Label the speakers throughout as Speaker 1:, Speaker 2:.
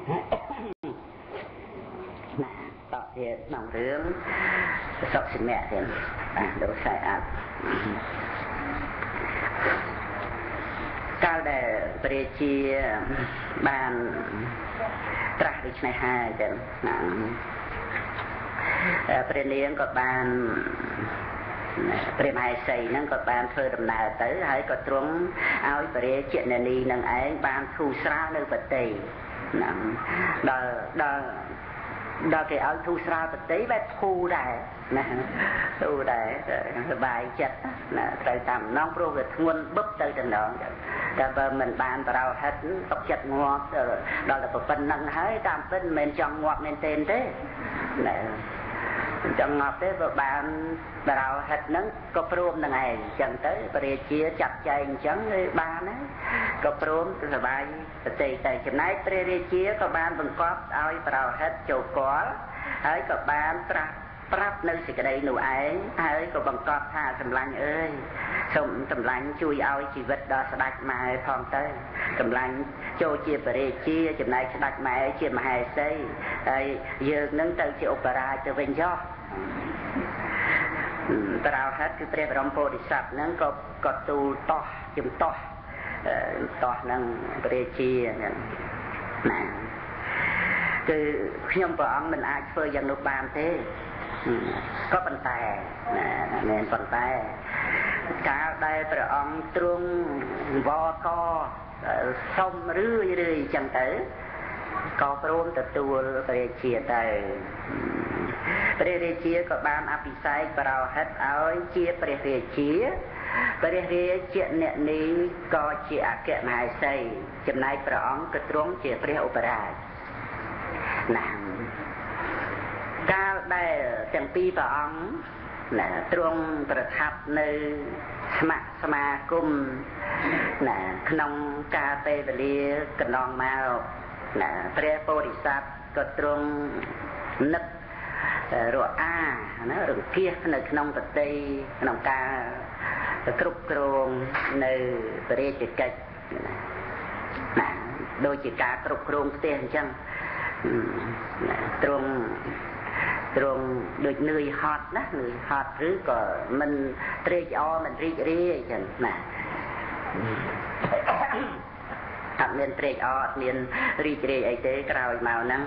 Speaker 1: ต่อเทียนน้องเรื่องสอบสิแม่เทียนดูใส่อัดก้าวได้ปริเชียบานตรัสดิชในห้าเทียนประเด็นก็บานเปรียบให้ใส่นั่งก็บานเธอดำนาtớiให้ก็ตรงเอาไปเรียเจนนีนั่งไอ้บานทูสระในปฏินั่งดอกเอาทูสระปฏิแบบทูได้นะทูได้สบายจัดนะใจต่ำน้องโปรเกตงวนบึ๊บtớiจังđóแต่เบอร์มันบานเราhếtตกจัดงอđó là phần năng hái tam phân mình chọn ngọt nên tên thế này chọn ngọt thế và bạnเราhết nắng có prom là ngày chẳng tới và để chia chặt chạy chẳng ba đấy có prom là bài tây tây chừng này để chia có ban bằng cóp aiเราhết chỗ có ấy có banปรับនៅសេចក្តីនោះឯងហើយក៏បង្កប់ថាសម្លាញ់អើយសូមសម្លាញ់ជួយឲ្យជីវិតដល់ស្ដេចម៉ែផងទៅសម្លាញ់ចូលជាបរិជាចំណែកស្ដេចម៉ែជាមហេសីហើយយើងនឹងទៅជាឧបរាជទៅវិញចុះប្រោហិតគឺព្រះបរមពោធិសត្វហ្នឹងក៏ទូលតោះជំតោះនឹងបរិជាហ្នឹងណាគឺខ្ញុំព្រះអង្គមិនអាចធ្វើយ៉ាងនោះបានទេก็ប៉ុន្តែមែនប៉ុន្តែកាលដែលព្រះអង្គទ្រង់វកសុំរឿយចឹងទៅក៏ព្រមទទួលព្រះរាជាទៅព្រះរាជាក៏បានអភិសេកប្រោហិតឲ្យជាព្រះរាជាព្រះរាជាអ្នកនេះក៏ជាអគ្គមហេសីចំណែកព្រះអង្គក៏ទ្រង់ជាព្រះឧបរាជណាកាលដែលទាំងពីរព្រះអង្គណាទ្រង់ប្រថាប់នៅសមាគមណាក្នុងកាលពេលវេលាកន្លងមកណាព្រះពោធិសត្វក៏ទ្រង់នឹករអាណារង្គៀសនៅក្នុងប្រតិក្នុងការគ្រប់គ្រងនៅព្រះរាជកិច្ចណាដូចជាការគ្រប់គ្រងផ្ទះអញ្ចឹងទ្រង់ដូចនឿយហត់ណានឿយហត់ឬក៏មិនត្រេកអរមិនរីករាយចឹងណាអត់មានត្រេកអរអត់មានរីករាយអីទេក្រោយមកហ្នឹង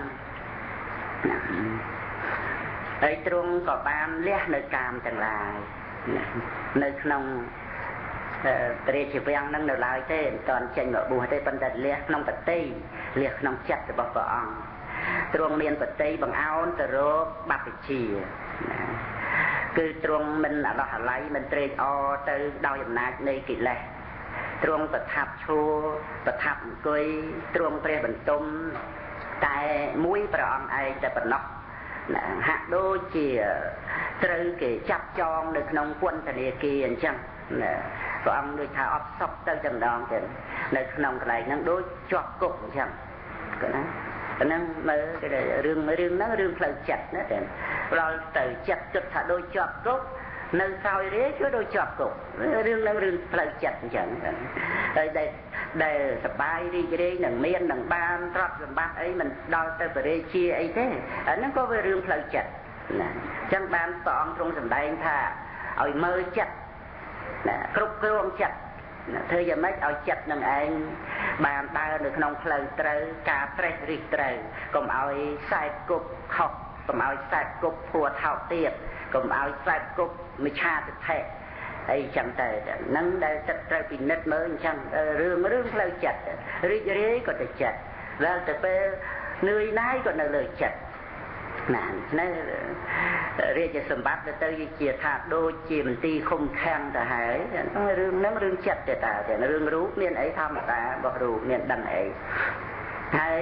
Speaker 1: ហើយទ្រង់ក៏បានលះនៅកាមទាំងឡាយនៅក្នុងព្រះរាជវាំងហ្នឹងនៅឡើយទេមិនតាន់ចេញមកបួសទេប៉ុន្តែលះក្នុងបតីលះក្នុងចិត្តរបស់ព្រះអង្គទ្រង់មានបតីបង្អោនទៅរកបព្វជិគឺទ្រង់មិនអឡោះអាល័យមិនត្រេកអរទៅដោយអំណាចនៃកិលេសទ្រង់ប្រថាប់ឈរប្រថាប់អង្គុយទ្រង់ព្រះបន្ទុំតែមួយព្រះអង្គឯងតែប៉ុណ្ណោះហាក់ដូចជាត្រូវគេចាប់ចងនៅក្នុងពន្ធនាគារអញ្ចឹងព្រះអង្គដូចថាអត់សពទៅចំណងទៅនៅក្នុងកន្លែងហ្នឹងដូចជាប់គុកអញ្ចឹងណាហ្នឹងមើលគេរឿងហ្នឹងរឿងផ្លូវចិត្តណាតែដល់ទៅចិត្តគិតថាដូចជាប់គុកនៅសោយរាជគឺដូចជាប់គុករឿងហ្នឹងរឿងផ្លូវចិត្តអញ្ចឹងហើយដែលសបាយរីករាយនឹងមាននឹងបានទ្រព្យសម្បត្តិអីមិនដល់ទៅបរិជាអីទេអាហ្នឹងក៏វារឿងផ្លូវចិត្តណាអញ្ចឹងបានព្រះអង្គទ្រង់សម្ដែងថាឲ្យមើលចិត្តណាគ្រប់គ្រងចិត្តធ្វើយ៉ាងម៉េចឲ្យចិត្តនឹងឯងបានដើរនៅក្នុងផ្លូវត្រូវការត្រេះរិះត្រូវកុំឲ្យខ្សែគប់ខុសកុំឲ្យខ្សែគប់ភួរថោកទៀតកុំឲ្យខ្សែគប់មិឆាទិដ្ឋិអីចឹងទៅហ្នឹងដែលចិត្តត្រូវពិនិត្យមើលអញ្ចឹងរឿងផ្លូវចិត្តរីករាយក៏ទៅចិត្តដល់ទៅពេលនឿយណាយក៏នៅលើចិត្តណានៅរាជសម្បត្តិទៅជាថាដូចជាមន្ទីរឃុំឃាំងទៅហើយរឿងហ្នឹងរឿងចិត្តទេតារឿងរូបមានអីធម្មតារបស់រូបមានដឹងអីហើយ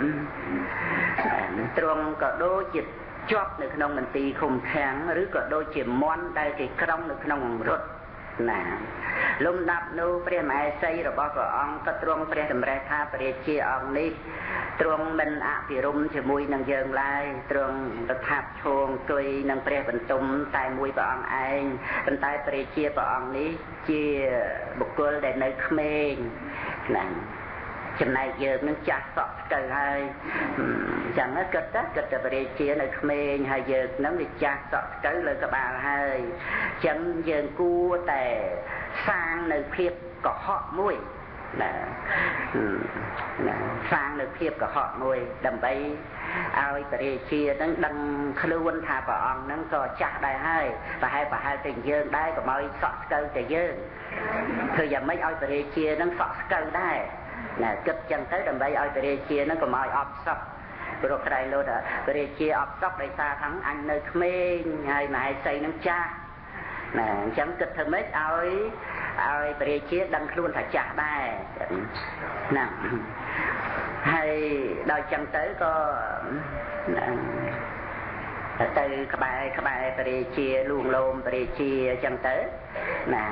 Speaker 1: ទ្រង់ក៏ដូចជាជាប់នៅក្នុងមន្ទីរឃុំឃាំងឬក៏ដូចជាមន់ដែលគេក្រុងនៅក្នុងរថណាលំដាប់នោះព្រះមហេសីរបស់ព្រះអង្គក៏ទ្រង់ព្រះតម្រិះថាព្រះរាជាអង្គនេះទ្រង់មិនអភិរមជាមួយនឹងយើងឡើយទ្រង់ប្រថាប់ឈរអង្គុយនឹងព្រះបន្ទុំតែមួយព្រះអង្គឯងប៉ុន្តែព្រះរាជាព្រះអង្គនេះជាបុគ្គលដែលនៅក្មេងណាចំណែកយើងនឹងចាស់សក់ស្កូវហើយចឹងគិតតែបរិជានៅក្មេងហើយយើងនឹងវាចាស់សក់ស្កូវលើក្បាលហើយចឹងយើងគួរតែសាងនៅភាពកុហកមួយណាសាងនៅភាពកុហកមួយដើម្បីឲ្យបរិជានឹងដឹងខ្លួនថាព្រះអង្គនឹងក៏ចាស់ដែរហើយប្រហែលតែយើងដែរកុំឲ្យសក់ស្កូវតែយើងធ្វើយ៉ាងម៉េចឲ្យបរិជានឹងសក់ស្កូវដែរណាគិតចឹងទៅដើម្បីឲ្យបរិជានឹងកុំឲ្យអបសក់ព្រោះក្រៃលោតបរិជាអបសក់ដោយសារថាអញនៅក្មេងហើយមហេសីនឹងចាស់ណាអញ្ចឹងគិតធ្វើម៉េចឲ្យបរិជាដឹងខ្លួនថាចាស់ដែរណាហើយដល់ចឹងទៅក៏ទៅក្បែរបរិជាលួងលោមបរិជាចឹងទៅណា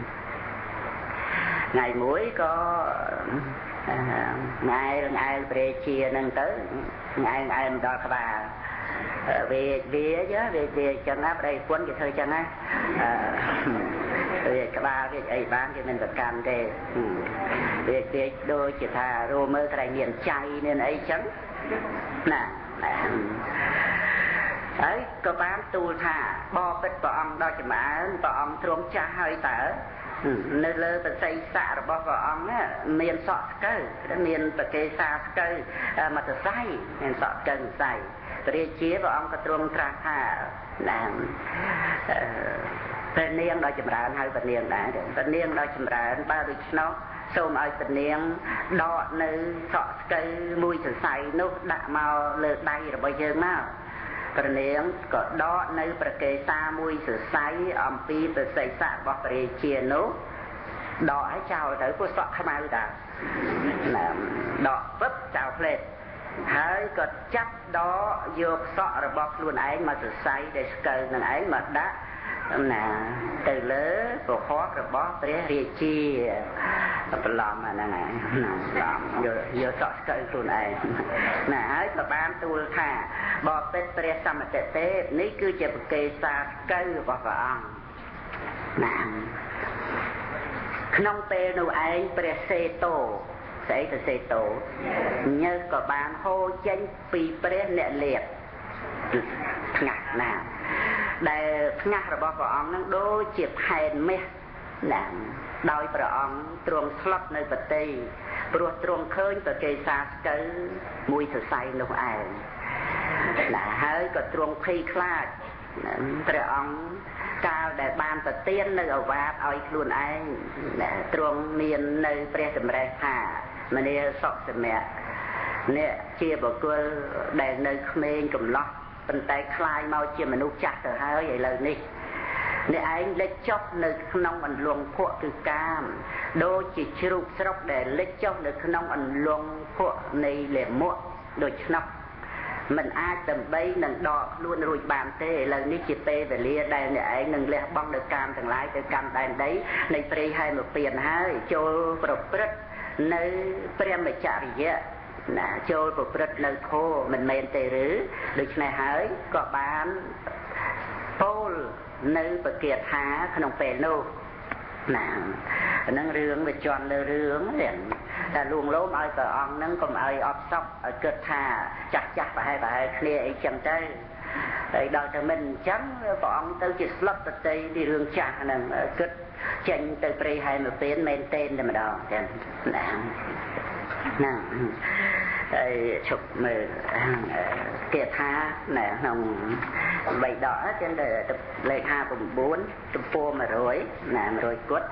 Speaker 1: ថ្ងៃមួយក៏ថ្ងៃរងឯលព្រះជានឹងទៅថ្ងៃឯលដល់ក្បាលវាចឹងណាប្តីពុនគេធ្វើចឹងណាវាក្បាលវាអីបានគេមិនប្រកាន់ទេវាដូចជាថារួមមើលក្រែងមានចៃមានអីចឹងណាហើយក៏បានទូលថាបបិទ្ធព្រះអង្គដល់ចម្រើនព្រះអង្គទ្រង់ចាស់ហើយតើនៅលើបសិស័ករបស់ព្រះអង្គមានសក់ស្កូវមានប្រកេសាស្កូវមកសរសៃមានសក់ស្កូវសរសៃព្រះរាជាព្រះអង្គក៏ទ្រង់ត្រាស់ថាណាព្រះនាងដល់ចម្រើនហើយព្រះនាងដែរព្រះនាងដល់ចម្រើនបើដូច្នោះសូមឲ្យព្រះនាងដកនៅសក់ស្កូវមួយសរសៃនោះដាក់មកលើដៃរបស់យើងមកព្រះនាងក៏ដកនៅប្រកេសាមួយសរសៃអំពីប្រសិទ្ធៈរបស់ព្រះរាជានោះដកឲ្យចោលទៅព្រោះសក់ខ្មៅតាដកពឹបចោលផ្លេតហើយក៏ចាប់ដកយកសក់របស់ខ្លួនឯងមកសរសៃដែលស្កូវនឹងឯងមកដាក់ណាទៅលើពហុរបស់ព្រះរាជាប្រឡំអាហ្នឹងណាឡំយកសក់ស្កូវខ្លួនឯងណាហើយក៏បានទូលថាបបិទ្ធព្រះសមតិទេពនេះគឺជាប្រកេសាស្កូវរបស់ព្រះអង្គណាក្នុងពេលនោះឯងព្រះសេតោស្អីទៅសេតោញើសក៏បានហូរចេញពីព្រះអ្នកលាតថ្ងាស់ណាដែលថ្ងាស់របស់ព្រះអង្គនឹងដូចជាផែនមាសណាដោយព្រះអង្គទ្រង់ស្លុតនៅប្រតិព្រោះទ្រង់ឃើញប្រកេសាស្កូវមួយសរសៃនោះឯងណាហើយក៏ទ្រង់ភ័យខ្លាចព្រះអង្គកាលដែលបានប្រទាននៅអវាទឲ្យខ្លួនឯងទ្រង់មាននៅព្រះតម្រេះថាមនាសុសមៈនេះជាបុគ្គលដែលនៅក្មេងកំឡោះប៉ុន្តែคลายមកជាមនុស្សចាស់ទៅហើយឥឡូវនេះអ្នកឯងលិចចុះនៅក្នុងអន្លង់ភក់គឺកាមដូចជាជ្រូកស្រុកដែលលិចចុះនៅក្នុងអន្លង់ភក់នៃលាមកដូចឆ្នោតមិនអាចដើម្បីនឹងដកខ្លួនរួចបានទេឥឡូវនេះជាពេលវេលាដែលអ្នកឯងនឹងលះបង់នៅកាមទាំងឡាយទៅកម្មដែនដីនៃព្រៃហែមពៀនហើយចូលប្រព្រឹត្តនៅព្រះមច្ចរិយៈណាចូលប្រព្រឹត្តនៅធម៌មិនមែនទេឬដូច្នេះហើយក៏បានពោលនៅបកាថាក្នុងពេលនោះណាហ្នឹងរឿងវាជន់លើរឿងហ្នឹងតែលួងលោមឲ្យព្រះអង្គហ្នឹងកុំឲ្យអបសក់ឲ្យគិតថាចាស់ប្រហែលគ្នាអីចឹងទៅហើយដល់តែមិនអញ្ចឹងព្រះអង្គទៅជាស្លុតទៅទីរឿងចាស់ហ្នឹងគិតចេញទៅព្រៃហែមពៀនមែនទេតែម្ដងចឹងណាហើយឈប់មើលគាថាណែក្នុង3ដកចឹងទៅលេខ59ទំព័រ100ណា100គុត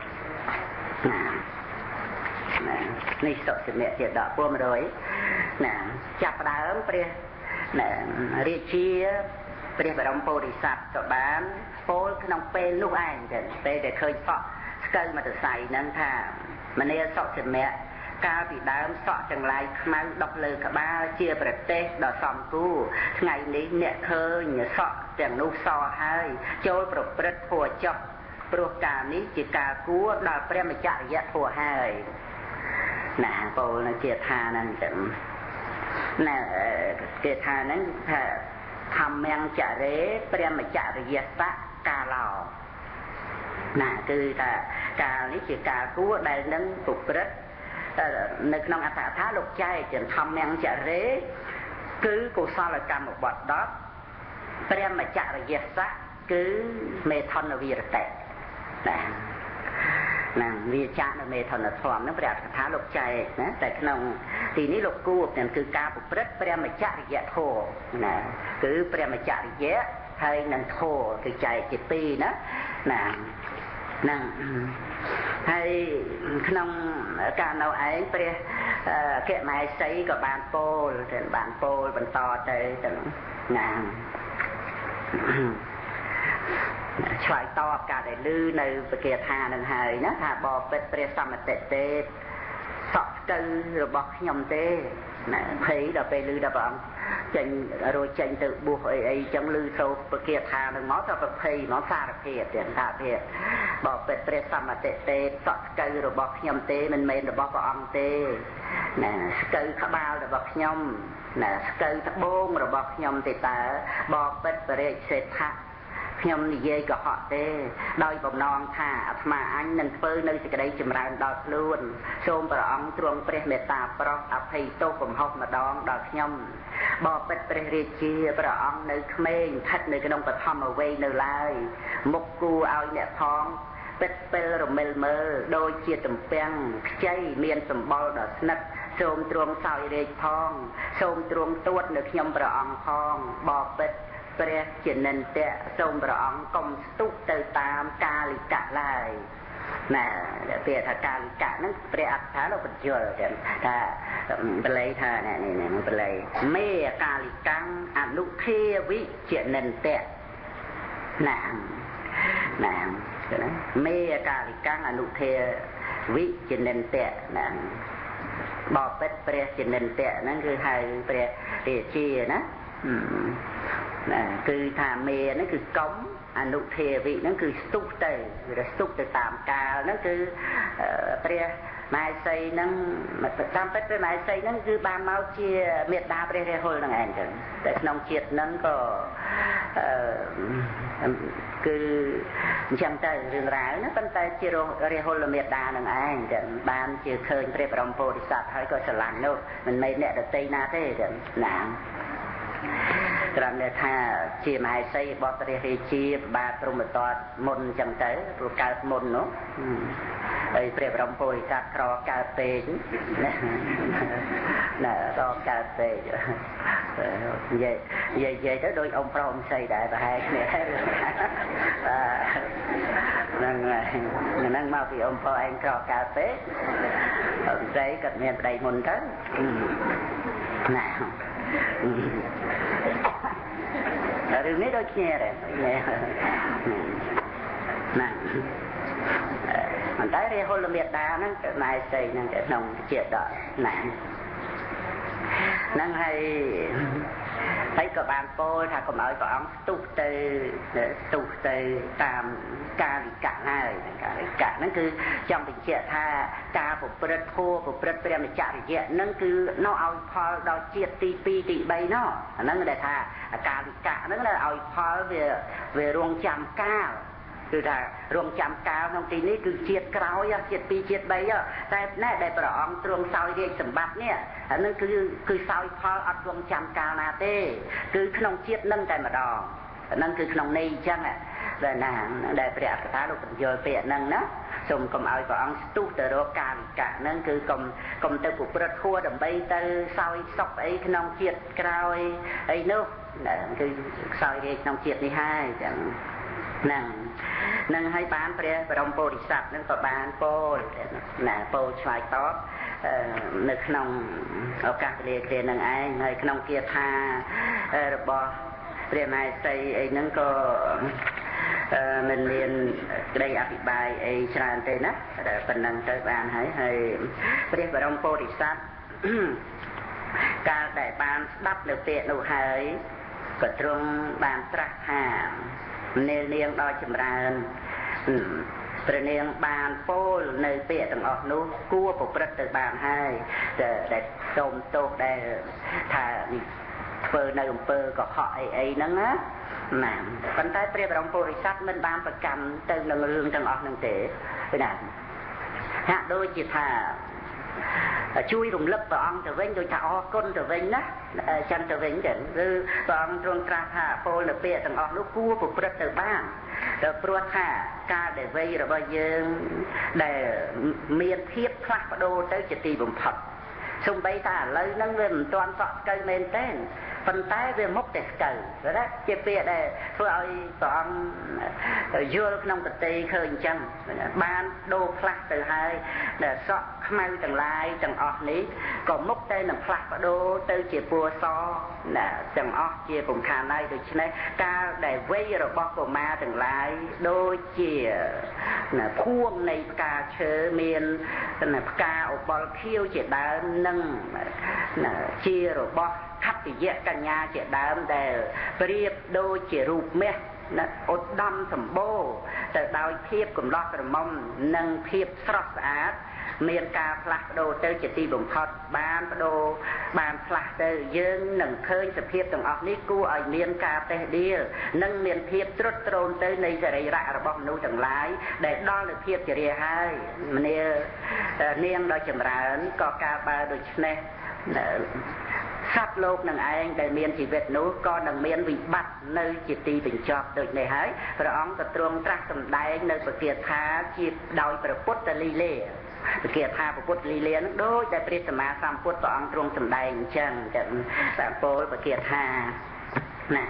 Speaker 1: ណានេះសុខសមៈជាដកពួរ100ណាចាប់ដើមព្រះណារាជាព្រះបរមពុរិស័ទក៏បានពោលក្នុងពេលនោះឯងទៅពេលដែលឃើញសក់ស្កូវមកទស័យហ្នឹងថាមនាសុខសមៈកាលពីដើមសក់ទាំងឡាយខ្មៅដុះលើក្បាលជាប្រទេសដ៏សំគូថ្ងៃនេះអ្នកឃើញសក់ទាំងនោះសហើយចូលប្រព្រឹត្តធម៌ចុះព្រោះកាលនេះជាការគួរដល់ព្រះមច្ចរិយធម៌ហើយណាពោលនៅជាថាហ្នឹងចឹងណាជាថាហ្នឹងថាធម្មញ្ញចរេព្រះមច្ចរិយសៈកាឡោណាគឺថាកាលនេះជាការគួរដែលនឹងប្រព្រឹត្តនៅក្នុងអត្ថកថាលោកចែកជាធម្មញ្ញចរេគឺកុសលកម្មបទ10ព្រះមច្ចរិយស័កគឺមេថនវិរតៈណាណាវាចាក់នៅមេថនធម៌ហ្នឹងព្រះអត្ថកថាលោកចែកណាតែក្នុងទីនេះលោកគួបគឺការប្រព្រឹត្តព្រះមច្ចរិយធម៌ណាគឺព្រះមច្ចរិយហើយនឹងធម៌គឺចែកជាពីរណាណាហ្នឹងហើយក្នុងការនៅឯងព្រះកែមហេសីក៏បានពោលបន្តទៅទាំងណាឆ្លើយតបការដែលឮនៅវិគាថានឹងហើយណាថាបបិទ្ធព្រះសមតិទេសក់ស្កើរបស់ខ្ញុំទេណាភ័យដល់ពេលឮដល់ព្រះអង្គចេញរួចចេញទៅបួសអីចឹងឮសូត្រវិគាថានឹងមកទៅប្រភ័យមកសារភាពទៀតថាភាពបបិទ្ធព្រះសមតិទេសក់ស្កើរបស់ខ្ញុំទេមិនមែនរបស់ព្រះអង្គទេណាស្កើក្បាលរបស់ខ្ញុំណាស្កើត្បូងរបស់ខ្ញុំទេតើបបិទ្ធបរិច្សេដ្ឋៈខ្ញុំនិយាយកុហកទេដោយបំណងថាអាត្មាអញនឹងធ្វើនៅសេចក្តីចម្រើនដល់ខ្លួនសូមព្រះអង្គទ្រង់ព្រះមេត្តាប្រោសអភ័យទោសកំហុសម្ដងដល់ខ្ញុំបបិទ្ធព្រះរាជាព្រះអង្គនៅក្មេងស្ថិតនៅក្នុងបឋមវ័យនៅឡើយមុខគួរឲ្យអ្នកផងពិតពេលរមិលមើលដូចជាទំពាំងខ្ចីមានសម្បល់ដ៏ស្និទ្ធសូមទ្រង់សោយរាជផងសូមទ្រង់ទួតនៅខ្ញុំព្រះអង្គផងបបិទ្ធព្រះជានិន្ទៈសូមព្រះអង្គកុំស្ទុះទៅតាមកាលិកៈឡើយណាពាក្យថាកាលិកៈហ្នឹងព្រះអត្ថាលោកបញ្យល់ថាបល័យថានេះបល័យមេកាលិកੰអនុធាវិជានិន្ទៈណាមេកាលិកੰអនុធាវិជានិន្ទៈណាបបិទ្ធព្រះជានិន្ទៈហ្នឹងគឺហៅព្រះរាជាណាគឺថាមេហ្នឹងគឺកុំអនុធាវិហ្នឹងគឺស្ទុះទៅតាមកាលហ្នឹងគឺព្រះមហេសីហ្នឹងតាមពិតព្រះមហេសីហ្នឹងគឺបានមកជាមេត្តាព្រះរាហុលហ្នឹងឯងចឹងតែក្នុងជាតិហ្នឹងក៏គឺអញ្ចឹងទៅរឿងរ៉ាវហ្នឹងប៉ុន្តែជារាហុលមេត្តាហ្នឹងឯងចឹងបានជាឃើញព្រះបរមពោធិសត្វហើយក៏ស្រឡាញ់នោះមិនមែនអ្នកដទៃណាទេចឹងណាត្រង់ថាជាមហេសីបតរាជាបាទព្រមតតមុនចឹងទៅព្រោះកើតមុននោះហើយព្រះបរមពុរិស័ទក្រកើតពេកណាដល់កើតពេកនិយាយទៅដូចអ៊ំប្រុសអ៊ំស្រីដែរប្រហែលគ្នាហ្នឹងមកពីអ៊ំប្រុសឯងក្រកើតពេកអ៊ំស្រីគាត់មានប្តីមុនទៅណារឿងនេះដូចគ្នាដែរណាតែរាហុលមេត្តាហ្នឹងគឺម៉ែស្រីហ្នឹងក្នុងជាដកណាហ្នឹងហើយក៏បានពោលថាកុំឲ្យព្រះអង្គស្ទុះទៅតាមកាលិកៈហើយកាលិកៈហ្នឹងគឺចង់បញ្ជាក់ថាការប្រព្រឹត្តធម៌ប្រព្រឹត្តព្រះមច្ចរិយៈហ្នឹងគឺនៅឲ្យផលដល់ជាតិទី2ទី3នោះអាហ្នឹងដែលថាកាលិកៈហ្នឹងឲ្យផលវារងចាំកាលគឺថារងចាំកាលក្នុងទីនេះគឺជាតិក្រោយជាតិ2ជាតិ3តែណែដែលព្រះអង្គទ្រង់សោយរាជសម្បត្តិនេះអានឹងគឺសោយផលអត់រងចាំកាលណាទេគឺក្នុងជាតិនឹងតែម្ដងអានឹងគឺក្នុងន័យអញ្ចឹងដែលណាដែលព្រះអត្ថាលោកបញ្យល់ពាក្យហ្នឹងណាសូមកុំឲ្យព្រះអង្គស្ទុះទៅរកកាលិកៈហ្នឹងគឺកុំទៅប្រព្រឹត្តធម៌ដើម្បីទៅសោយសុខអីក្នុងជាតិក្រោយអីនោះគឺសោយរាជក្នុងជាតិនេះហើយអញ្ចឹងនឹងឲ្យបានព្រះបរមពោធិសត្វនឹងក៏បានពោលណាពោលឆ្លើយតបនៅក្នុងឱកាសវេលាគ្រានឹងឯងហើយក្នុងគាថារបស់ព្រះមហេសីអីហ្នឹងក៏មិនមានក្តីអភិបាយអីច្រើនទេណាតែប៉ុណ្ណឹងទៅបានហើយព្រះបរមពោធិសត្វកាលដែលបានស្ដាប់នៅពាក្យនោះហើយក៏ទ្រង់បានត្រាស់ថានាងដល់ចម្រើនព្រះនាងបានពោលនៅពាក្យទាំងអស់នោះគួរប្រព្រឹត្តទៅបានហើយដែលសូមទោសដែលថាធ្វើនៅអំពើកុហកអីហ្នឹងណាប៉ុន្តែព្រះបរមពុរិស័ទមិនបានប្រកាន់ទៅនឹងរឿងទាំងអស់ហ្នឹងទេណាហាក់ដូចជាថា chui rùng lấp vào ông trở về rồi chào con trở về nhá chân trở về đến vào ông trong tra thả phô là bịa thằng ông lúc cua phục rất từ ba rồi pro thả ca để vây rồi bao giờ để miền thiếp phát đô tới chỉ tì bụng phật xung bay ta lấy nâng lên toàn sọt cây men tên phần tay về mốc để cờ rồi đó chỉ bịa để thôi ơi toàn dưa nông tịch tì khơi chân ban đô phát từ hai để sọt mau chẳng lại chẳng ọt ní còn mốc tên là phát đô tới chỉ bùa so là chẳng ọt chia cùng khả này được chứ này ca để vây rồi bó của ma chẳng lại đôi chỉ là khuôn này ca chớ miền là ca ở bó khiêu chỉ đã nâng là chia rồi bó khắp thì dễ cả nhà chỉ đã để riêng đôi chỉ rụp mẹ ốt đâm thầm bô từ đôi thiếp cùng lọt rồi mong nâng thiếp sọt át miền ca phạt đồ tới chỉ ti bụng thọt ban đồ bàn phạt từ dương nâng khơi tập hiệp từng ọt ní cu ở miền ca tê đi nâng miền thiệp trút trôn tới này sẽ rải rạ bom nô chẳng lái để đo được thiệp chỉ rìa hai niên đo chầm rán có ca ba đôi này sắp lột nâng anh để miền chỉ Việt nú con nâng miền bị bắt nơi chỉ ti bình chọp được này hái rồi ông tập trung trắc tầm đáy nơi bậc kiệt thá chỉ đòi bậc bút li lêเกียรติภาพพุทธลีเลียนโดยแต่ปริศมาสัมพุทธต่อองค์ตรงสำแดงเช่นจากสามโพลเกียรติภานะ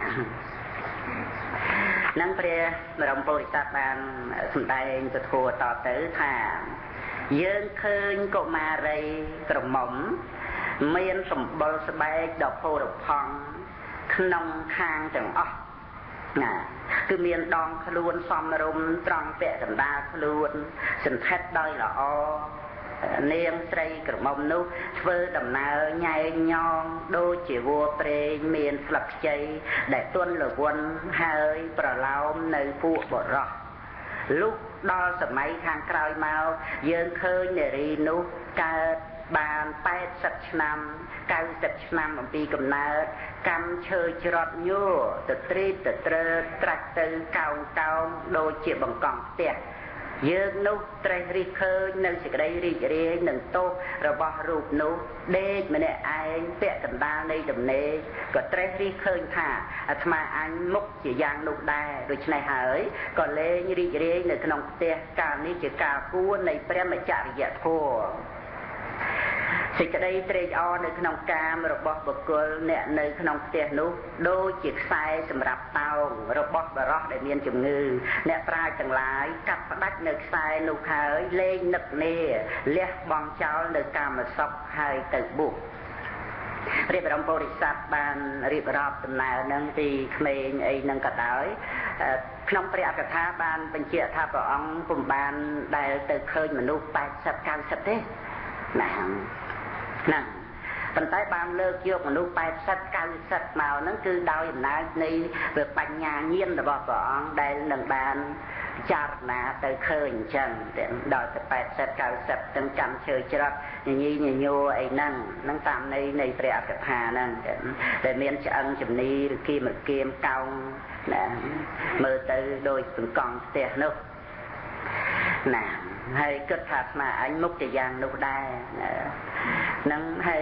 Speaker 1: นั่งเปรียบรมโพธิสัตว์บานสำแดงจะทัวต่อตื้อถามเยื่อคืนก็มาเรยกระหม่อมเมียนสมบูรณ์สบายดอกโพดอกพองขนมทางจังอ๋อคือเมียนดองขลุ่นซอมรุมตรองเปะกันดาขลุ่นสันเทศได้ละอเนียงใส่กระหม่อมนุเฟื่อดำนาใหญ่ยองโดยจีวัวเปรย์เมียนสลักใจได้ต้นหรือวนหายประลาวในผู้บดรอลูกดอสมัยทางกลายมาเยือนเคยเนรีนุกาบานแปดสัตนำการสัตนำปีกำเนิดกำเชยจรดโย่ตะตรีตะเตรตรักตือเก่าเก่าโดยเจียบังกองเตี้ยยืนนุเตรรีเคยหนึ่งสิกได้รีเรียหนึ่งโตระบอบรูปนุเด็กมันเนี่ยไอ้เปียกันดาในดำเนก็เตรรีเคยค่ะอาตมาอันมุกจียางนุได้โดยในหายก็เลยรีเรียหนึ่งขนมเตี้ยการนี้จะกากู้ในเปรมจาริยธรรมสิ่งใดเตรียมในขนมกามระบบบกุลเนี่ยในขนมเตี้ยนุโดยจิตใสสำหรับเตาระบบบรอดได้เมียนจุงงือเนี่ยปลายจังหลายกับดักในใสนุขายเล่นนึกเน่เลี้ยบองเจ้าในกามศพให้ตึกบุกเรียบรองบริษัทบานเรียบรอบตำนานนั่งตีเขมรไอ้นั่งกระดอยขนมเปรี้ยวกระทะบานเป็นเชี่ยท่าปองปุ่มบานได้ตึกเคยมนุษย์ไปสับการสับเด้นะนั่นปัญไตบางเลิกโยกมนุษย์ไปสัตว์การสัตว์เมานั่นคือดาวอย่างนั้นในเรื่องปัญญาเงียนแต่บอกก่อนได้หนึ่งบานจารณาแต่เคยจังเด่นดอยแต่ไปสัตว์การสัตว์ตั้งจำเชยจรัสอย่างนี้อย่างโยไอ้นั่งตามในเปรียบกับหานั่นแต่เมียนจะอังจำนี้หรือกีมันเกมเก่านะมือตือโดยเป็นกองเสียนุน่ะให้เกิดถัดมาอันมุกจะยังนุได้นั่งให้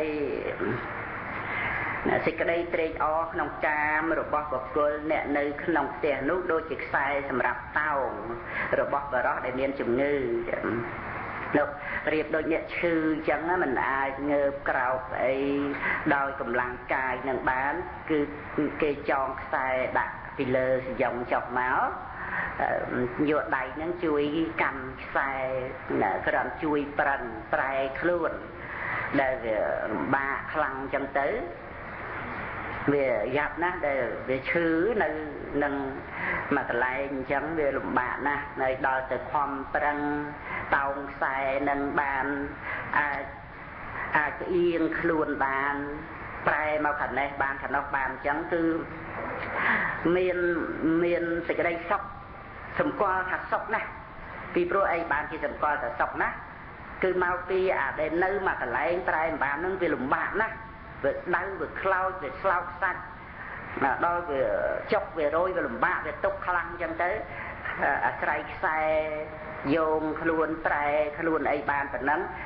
Speaker 1: สิกระไดเตรอขนมจามระบบบกุลเนี่ยในขนมเตียนุโดยจิตใสสำหรับเต้าระบบบรอได้เมียนจุ่มงือนกเรียบโดยเนี่ยชื่อจังนะมันอายเงือบกราวไอ้ดอยกำลังกายหนึ่งบ้านคือเกยจองใส่ดักพิเลอร์ยองจอกเมาส์โยดใดนั่งช่วยกันใส่กระดานช่วยปรันไตรคลุ่นได้บาคลังจังตื้อเวียยับนะได้เวียชื้อในนั่งมาตะไลจังเวียหลุมบานะในดอยแต่ความปรังเตาใส่นั่งบานอาเอียงคลุ่นบานไตรมาขันในบานขันนอกบานจังคือเมียนสิกระไดซอกสมกอถักซอกนะปีโปรไอบานที่สมกอแต่ซอกนะคือมาปีเดินนึมาแต่ไหลไตรบานนั่งไปหลุมบานนะเวดังเวคลาวเวคลาวสัตว์ดอยเวจกเวโรยเวหลุมบานเวตุกคลังจังเต้ไตรใส่โยงขลุ่นไตรขลุ่นไอบานแบบนั้น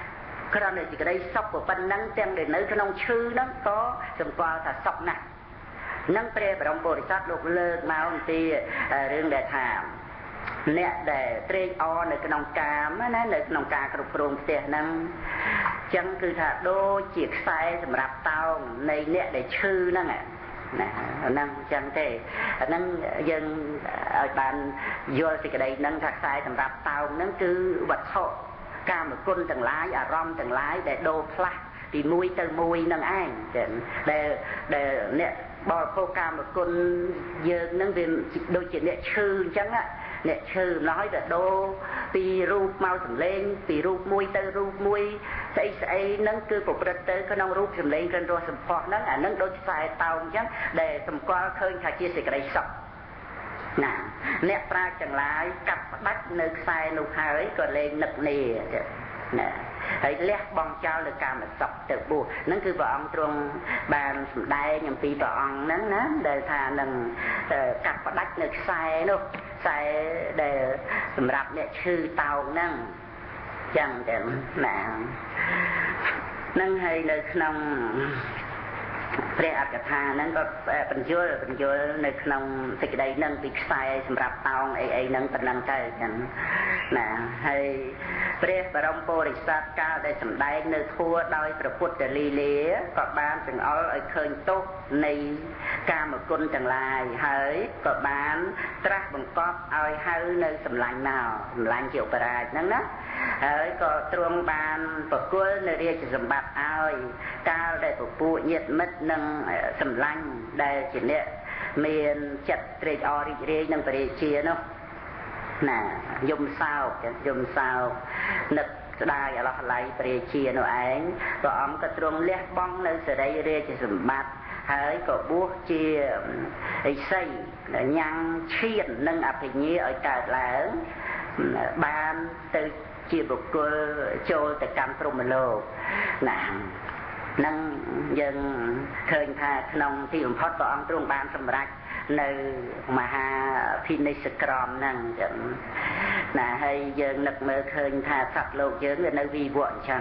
Speaker 1: គ្រាន់តែសេចក្តីសុខប៉ុណ្ណឹងទាំងដែលនៅក្នុងឈឺហ្នឹងក៏សម្គាល់ថាសុខណាស់នឹងព្រះបរមពុរិស័ទលោកលើកមកអំពីរឿងដែលថាអ្នកដែលត្រេកអរនៅក្នុងកាមណានៅក្នុងការគ្រប់គ្រងផ្ទះហ្នឹងចឹងគឺថាដូចជាខ្សែសម្រាប់តោងនៃអ្នកដែលឈឺហ្នឹងណាហ្នឹងចឹងទេអាហ្នឹងយើងឲ្យបានយល់សេចក្តីហ្នឹងថាខ្សែសម្រាប់តោងហ្នឹងគឺវត្ថុកាមគុណទាំងឡាយអារម្មណ៍ទាំងឡាយដែលដូរផ្លាស់ពីមួយទៅមួយនឹងឯងចឹងដែលអ្នកបរិភោគកាមគុណយើងនឹងវាដូចជាអ្នកឈឺអញ្ចឹងអ្នកឈឺម្ល៉េះទៅដូរពីរូបមកសម្លេងពីរូបមួយទៅរូបមួយស្អីហ្នឹងគឺប្រព្រឹត្តទៅក្នុងរូបសម្លេងក្រិនរសសម្ផស្សហ្នឹងអាហ្នឹងដូចខ្សែតោងអញ្ចឹងដែលសម្គាល់ឃើញថាជាសេចក្តីសុខណាអ្នកប្រាជ្ញទាំងឡាយកាត់ផ្ដាច់នៅខ្សែនោះហើយក៏លែងនឹកនាណាហើយលះបង់ចោលលើកាមសុខទៅបួសហ្នឹងគឺព្រះអង្គទ្រង់បានសម្ដែងអំពីព្រះអង្គហ្នឹងណាដែលថានឹងកាត់ផ្ដាច់នៅខ្សែនោះខ្សែដែលសម្រាប់អ្នកឈឺតោងហ្នឹងចឹងទៅណាហ្នឹងហើយនៅក្នុងព្រះអត្ថកថាហ្នឹងក៏បញ្យល់នៅក្នុងសេចក្តីហ្នឹងពីខ្សែសម្រាប់តោងអីហ្នឹងប៉ុណ្ណឹងទៅចឹងណាហើយព្រះបរមពុរិស័ទកាលដែលសម្ដែងនៅធัวដោយព្រះពុទ្ធលីលាក៏បានចង្អុលឲ្យឃើញទោសនៃកាមគុណទាំងឡាយហើយក៏បានត្រាស់បង្កប់ឲ្យហៅនៅសម្លាញ់មកសម្លាញ់ជាឧបរាជហ្នឹងណាហើយក៏ទ្រង់បានប្រគល់នៅរាជសម្បត្តិឲ្យកាលដែលពពួកញាតិមិត្តនឹងសម្លាញ់ដែលជាអ្នកមានចិត្តត្រេកអររីករាយនឹងព្រះរាជានោះណាយំសោកនឹកស្ដាយអឡោះឡៃព្រះរាជានោះឯងព្រះអង្គក៏ទ្រង់លះបង់នៅសេរីរាជសម្បត្តិហើយក៏បួសជាឥសីញ៉ាំងឈាននិងអភិញ្ញាឲ្យកើតឡើងបានទៅជាបុគ្គលចូលទៅកម្មព្រហ្មលោកណានឹងយើងឃើញថាក្នុងទីបំផុតព្រះអង្គទ្រង់បានសម្រេចនៅមហាភិនិស្សក្រមហ្នឹងចឹងណាហើយយើងនឹកមើលឃើញថាសត្វលោកយើងនៅវិវៈអញ្ចឹង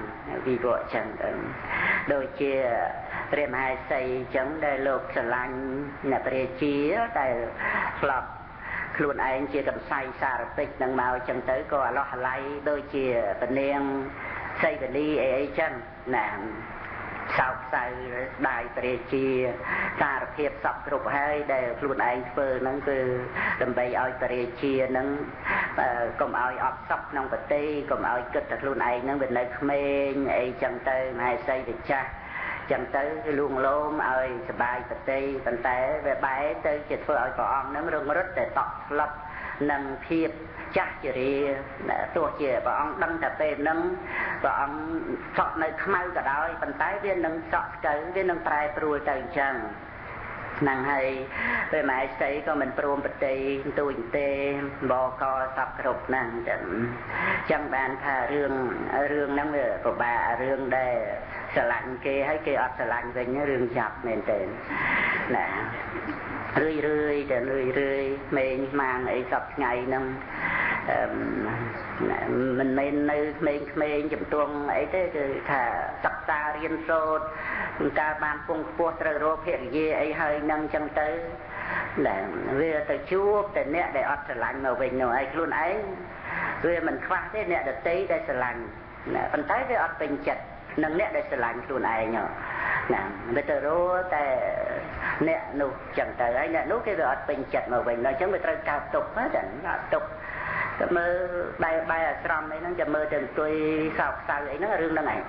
Speaker 1: ដូចជាព្រះមហេសីអញ្ចឹងដែលលោកស្រឡាញ់អ្នកព្រះជាដែលស្លាប់ខ្លួនឯងជាកំសៃសារពេចនឹងមកអញ្ចឹងទៅក៏អឡោះអាល័យដូចជាពនាងសីវលីអីចឹងណាសោកសៅស្ដាយព្រះជាសារភាពសពគ្រប់ហើយដែលខ្លួនឯងធ្វើហ្នឹងគឺដើម្បីឲ្យព្រះជាហ្នឹងកុំឲ្យអត់សក់ក្នុងប្រទេសកុំឲ្យគិតតែខ្លួនឯងហ្នឹងវានៅក្មេងអីចឹងទៅមហេសីវិចាស់ចឹងទៅគឺលួងលោមឲ្យសបាយប្រទេសប៉ុន្តែវាបែរទៅជាធ្វើឲ្យព្រះអង្គហ្នឹងរងរឹតតែតក់ស្លុតនឹងភាពចាស់ជរាទោះជាព្រះអង្គដឹងតែពេលហ្នឹងព្រះអង្គសក់នៅខ្មៅក៏ដោយប៉ុន្តែវានឹងសក់ស្កូវវានឹងប្រែប្រួលទៅអញ្ចឹងហ្នឹងហើយពេលម៉ែស្រីក៏មិនព្រមប្រតិទូចទេបកសពគ្រប់ហ្នឹងចឹងបានថារឿងហ្នឹងវាពិបាករឿងដែលស្រឡាញ់គេហើយគេអត់ស្រឡាញ់វិញរឿងចាប់មែនទេណារឿយមេងម៉ាងអីសពថ្ងៃហ្នឹងមិនមែននៅក្មេងជំទង់អីទេគឺថាសិក្សារៀនសូត្រការបានពងខ្ពស់ត្រូវរកភរិយាអីហើយនឹងចឹងទៅវាទៅជួបតែអ្នកដែលអត់ស្រឡាញ់មកវិញនោះហើយខ្លួនឯងវាមិនខ្វះទេអ្នកដទៃដែលស្រឡាញ់ប៉ុន្តែវាអត់ពេញចិត្តនឹងអ្នកដែលស្រឡាញ់ខ្លួនឯងណាវាទៅរកតែអ្នកនោះចឹងទៅហើយអ្នកនោះគេវាអត់ពេញចិត្តមកវិញដល់អញ្ចឹងវាត្រូវកើតទុកណាចាអត់ទុកតែមើលបែរអាស្រមអីហ្នឹងចាំមើលទៅអង្គុយសោកសៅអីហ្នឹងរឿងហ្នឹងឯង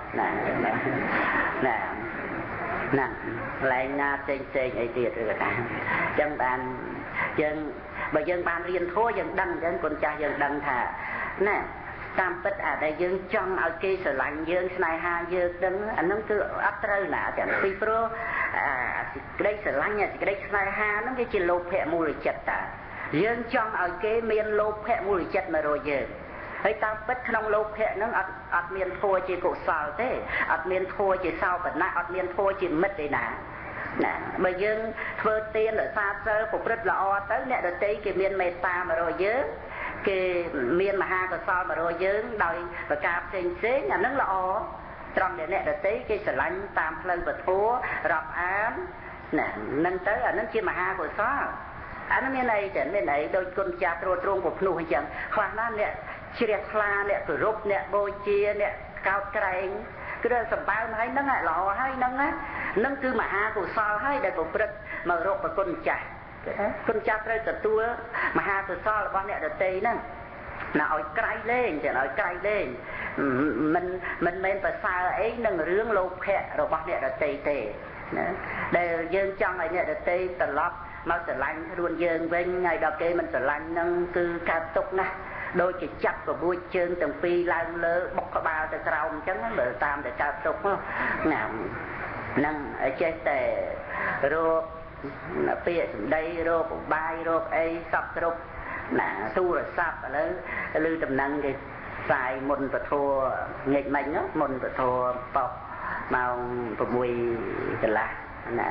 Speaker 1: ណាឡើងណាផ្សេងអីទៀតឬថាអញ្ចឹងបានយើងបើយើងបានរៀនធម៌យើងដឹងអញ្ចឹងគុណចាស់យើងដឹងថាណាតាមពិតអាដែលយើងចង់ឲ្យគេស្រឡាញ់យើងស្នេហាយើងដឹងអាហ្នឹងគឺអត់ត្រូវណាទាំងពីព្រោះសេចក្តីស្រឡាញ់សេចក្តីស្នេហាហ្នឹងវាជាលោភៈមូលចិត្តតាយើងចង់ឲ្យគេមានលោភៈមូលចិត្តមករកយើងហើយតាមពិតក្នុងលោភៈហ្នឹងអត់មានធម៌ជាកុសលទេអត់មានធម៌ជាសោបណៈអត់មានធម៌ជាមិត្តទេណាបើយើងធ្វើទានរក្សាសិលប្រព្រឹត្តល្អទៅអ្នកដទៃគេមានមេត្តាមករកយើងគេមានមហាកុសលមករកយើងដោយប្រការផ្សេងអាហ្នឹងល្អត្រង់ដែលអ្នកដទៃគេស្រឡាញ់តាមផ្លូវពធរាប់អានណានឹងទៅអានឹងជាមហាកុសលអានឹងមានអីចឹងមានអីដូចគុណចាស់ត្រួតត្រងពភ្នោះអញ្ចឹងខ្លះណាស់អ្នកជ្រះថ្លាអ្នកគោរពអ្នកបូជាអ្នកកោតក្រែងគឺសម្បើមហើយហ្នឹងល្អហើយហ្នឹងណានឹងគឺមហាកុសលហើយដែលប្រព្រឹត្តមករកប្រគុណចាស់គុណចាស់ត្រូវទទួលមហាកុសលរបស់អ្នកដទៃហ្នឹងណាឲ្យក្រៃលែងចឹងឲ្យក្រៃលែងមិនមែនប្រសើរអីនឹងរឿងលោភៈរបស់អ្នកដទៃទេណាដែលយើងចង់ឲ្យអ្នកដទៃត្រឡប់មកស្រឡាញ់ខ្លួនយើងវិញហើយដល់គេមិនស្រឡាញ់ហ្នឹងគឺកើតទុកណាស់ដូចជាចាប់ក្បួចជើងទាំងពីរឡើងលើបុកក្បាលទៅក្រោមអញ្ចឹងមើលតាមតែកើតទុកណានឹងចេះតែរោគពាក្យសម្ដីរោគឧបាយរោគអីសពគ្រប់ណាទូរស័ព្ទឥឡូវឮដំណឹងគេផ្សាយមុនពធងាកមិញមុនពធប៉ុកម៉ោង6កន្លះណា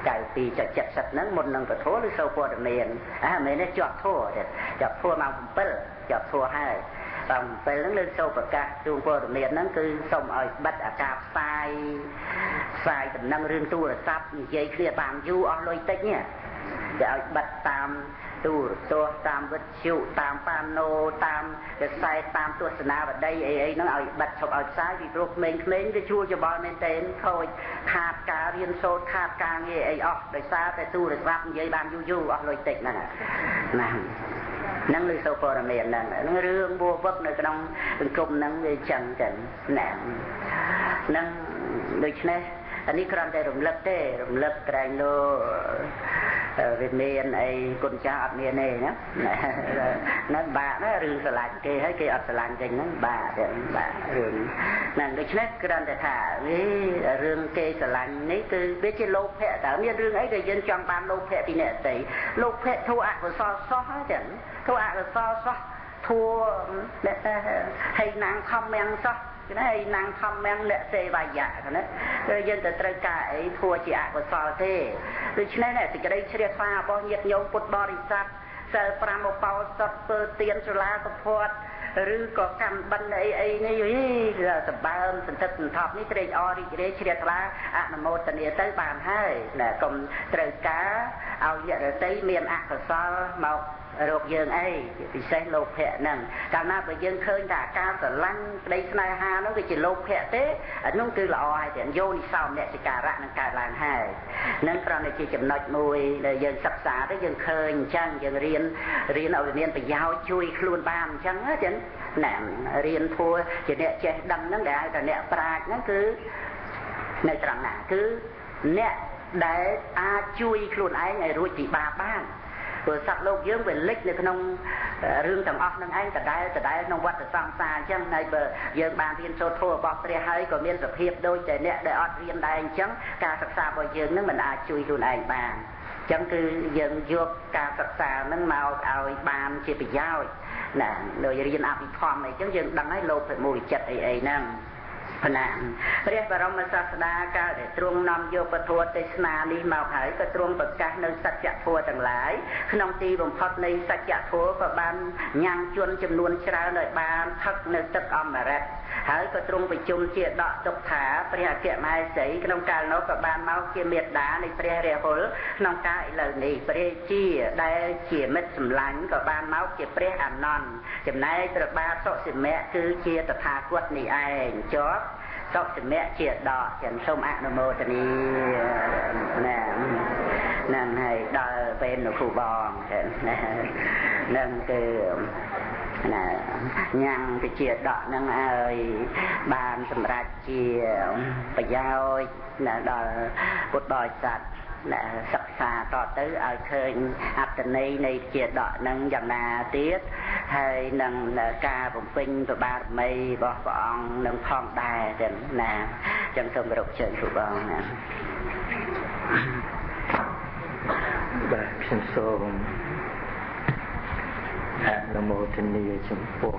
Speaker 1: 92.70 ហ្នឹងមុននឹងពធឬសូវព័ត៌មានមែនទេជាប់ធัวជាប់ធัวម៉ោង7ជាប់ធัวហើយម៉ោង7ហ្នឹងលើសូវប្រកាសជូនព័ត៌មានហ្នឹងគឺសូមឲ្យបិទអាការផ្សាយដំណឹងរឿងទូរស័ព្ទនិយាយគ្នាបានយូរអស់លុយតិចនេះតែឲ្យបិទតាមទូរទស្សន៍តាមវិទ្យុតាមប៉ាណូតាមខ្សែតាមទស្សនាវដ្តីអីហ្នឹងឲ្យបិទឈប់ឲ្យផ្សាយពីព្រោះក្មេងៗវាជួលច្បល់មែនទែនខូចខាតការរៀនសូត្រខាតការងារអីអស់ដោយសារតែទូរស័ព្ទនិយាយបានយូរអស់លុយតិចហ្នឹងណាហ្នឹងលើសូព័ត៌មានហ្នឹងរឿងបួវឹកនៅក្នុងសង្គមហ្នឹងវាចឹងចឹងណាហ្នឹងដូច្នេះអានេះគ្រាន់តែរំលឹកទេរំលឹកក្រែងលោវាមានអីគុណចាស់អត់មានទេណាហ្នឹងបាក់ណារឿងស្រឡាញ់គេហើយគេអត់ស្រឡាញ់គេហ្នឹងបាក់រឿងហ្នឹងដូច្នេះគ្រាន់តែថារឿងគេស្រឡាញ់នេះគឺវាជាលោភៈតើមានរឿងអីដែលយើងចង់បានលោភៈពីអ្នកដទៃលោភៈធัวអកុសលសោះហ្នឹងចឹងធัวអកុសលសោះធัวហើយណាងខំមាំងសោះណាឯណាងខំមាំងអ្នកសេវាយៈណាគឺយើងទៅត្រូវការអីធัวជាអកុសលទេដូច្នេះសេចក្តីជ្រះថ្លារបស់ញាតិញោមពុទ្ធបរិស័ទសិល5ឧបោសថធ្វើទានស្រឡាសុភ័តឬក៏កម្មបិណ្ឌអីនេះសម្បើមសន្តិសន្ធប់នេះត្រេកអររីករាយជ្រះថ្លាអនុមោទនាទៅបានហើយណាកុំត្រូវការឲ្យអ្នកដទៃមានអកុសលមករកយើងអីពិសេសលោភៈហ្នឹងកាលណាបើយើងឃើញថាការស្រឡាញ់ក្តីស្នេហាហ្នឹងគឺជាលោភៈទេអានោះគឺល្អហើយទាំងយោនិសោមនសិការៈនឹងកើតឡើងហើយនឹងគ្រាន់តែជាចំណុចមួយដែលយើងសិក្សាទៅយើងឃើញអញ្ចឹងយើងរៀនឲ្យមានប្រយោជន៍ជួយខ្លួនបានអញ្ចឹងណាណារៀនធัวជាអ្នកចេះដឹងហ្នឹងដែលហៅថាអ្នកប្រាជ្ញហ្នឹងគឺនៅត្រង់ណាគឺអ្នកដែលអាចជួយខ្លួនឯងឲ្យរួចពីបាបបានព្រោះសត្វលោកយើងវាលិចនៅក្នុងរឿងទាំងអស់នឹងឯងដដែលក្នុងវដ្តសង្សារអញ្ចឹងហើយបើយើងបានរៀនសូត្រធម៌របស់ព្រះហើយក៏មានសភាពដូចតែអ្នកដែលអត់រៀនដែរអញ្ចឹងការសិក្សារបស់យើងនឹងមិនអាចជួយខ្លួនឯងបានអញ្ចឹងគឺយើងយកការសិក្សានឹងមកឲ្យបានជាប្រយោជន៍ណាដោយរៀនអភិធម្មអីចឹងយើងដឹងហើយលោភៈមូលចិត្តអីហ្នឹងណាព្រះបរមសាស្តាកាលដែលទ្រង់នាំយកពធទេសនានេះមកហើយក៏ទ្រង់ប្រកាសនៅសច្ចធម៌ទាំងឡាយក្នុងទីបំផុតនៃសច្ចធម៌ក៏បានញ៉ាំងជនចំនួនច្រើនឲ្យបានផឹកនៅទឹកអមរិតហើយក៏ទ្រង់ប្រជុំជាដកទុកថាព្រះអគ្គមហេសីក្នុងកាលនោះក៏បានមកជាមេត្តានៃព្រះរាហុលក្នុងកាលឥឡូវនេះព្រះជាដែលជាមិត្តសម្លាញ់ក៏បានមកជាព្រះអានន្ទចំណែកព្រះបាទសុសិមៈគឺជាតថាគតនេះឯងជាប់សុសិមៈជាដកចឹងសូមអនុមោទនាណានឹងហើយដល់ពេលលោកគ្រូបងនឹងគឺណាញ៉ាំងទៅជាដកនឹងឲ្យបានសម្រេចជាប្រយោជន៍ណាដល់ពុទ្ធបរិស័ទសិក្សាតទៅឲ្យឃើញអត្តន័យនៃជាដកនឹងយ៉ាងណាទៀតហើយនឹងការបំពេញប្របារមីរបស់ព្រះអង្គនឹងផងដែរចឹងណាចឹងសូមគោរពជើញគ្រូបងណា
Speaker 2: បាទខ្ញុំសូមអនុមោទនាចំពោះ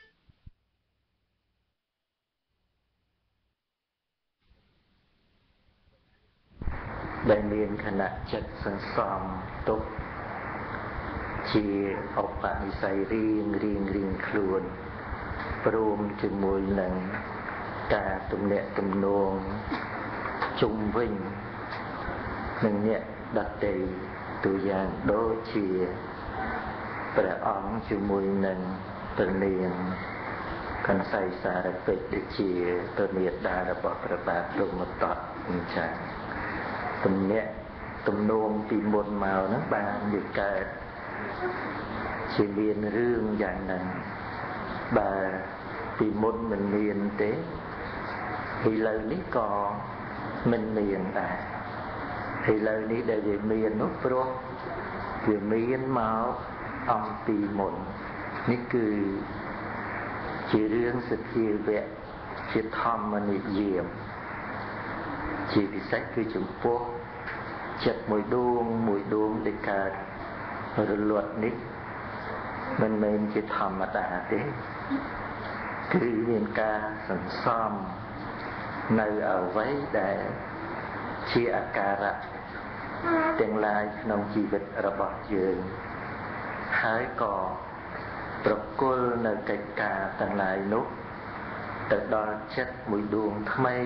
Speaker 2: ដែលមានគណៈចិត្តសន្សំទុកជាឧបនិស្ស័យរៀងខ្លួនព្រមជាមួយនឹងការទំនាក់ទំនងជុំវិញនឹងអ្នកដទៃទូយ៉ាងដូចជាព្រះអង្គជាមួយនឹងព្រះនាងកន្សៃសារពេជ្រដូចជាព្រះមេដារបស់ព្រះបាទព្រហ្មទត្តអញ្ចឹងទំនាក់ទំនងពីមុនមកហ្នឹងបានវាកើតជាមានរឿងយ៉ាងហ្នឹងបើពីមុនមិនមានទេឥឡូវនេះក៏មិនមានដែរឥឡូវនេះដែលវាមាននោះព្រោះវាមានមកអំពីមុននេះគឺជារឿងសទ្ធាវៈជាធម្មនិយមជាពិសេសគឺចំពោះចិត្តមួយដួងដែលកើតរលត់នេះមិនមែនជាធម្មតាទេគឺមានការសន្សំនៅអ្វីដែលជាអាការៈទាំងឡាយក្នុងជីវិតរបស់យើងហើយក៏ប្រគល់នៅកិច្ចការទាំងឡាយនោះទៅដល់ចិត្តមួយដួងថ្មី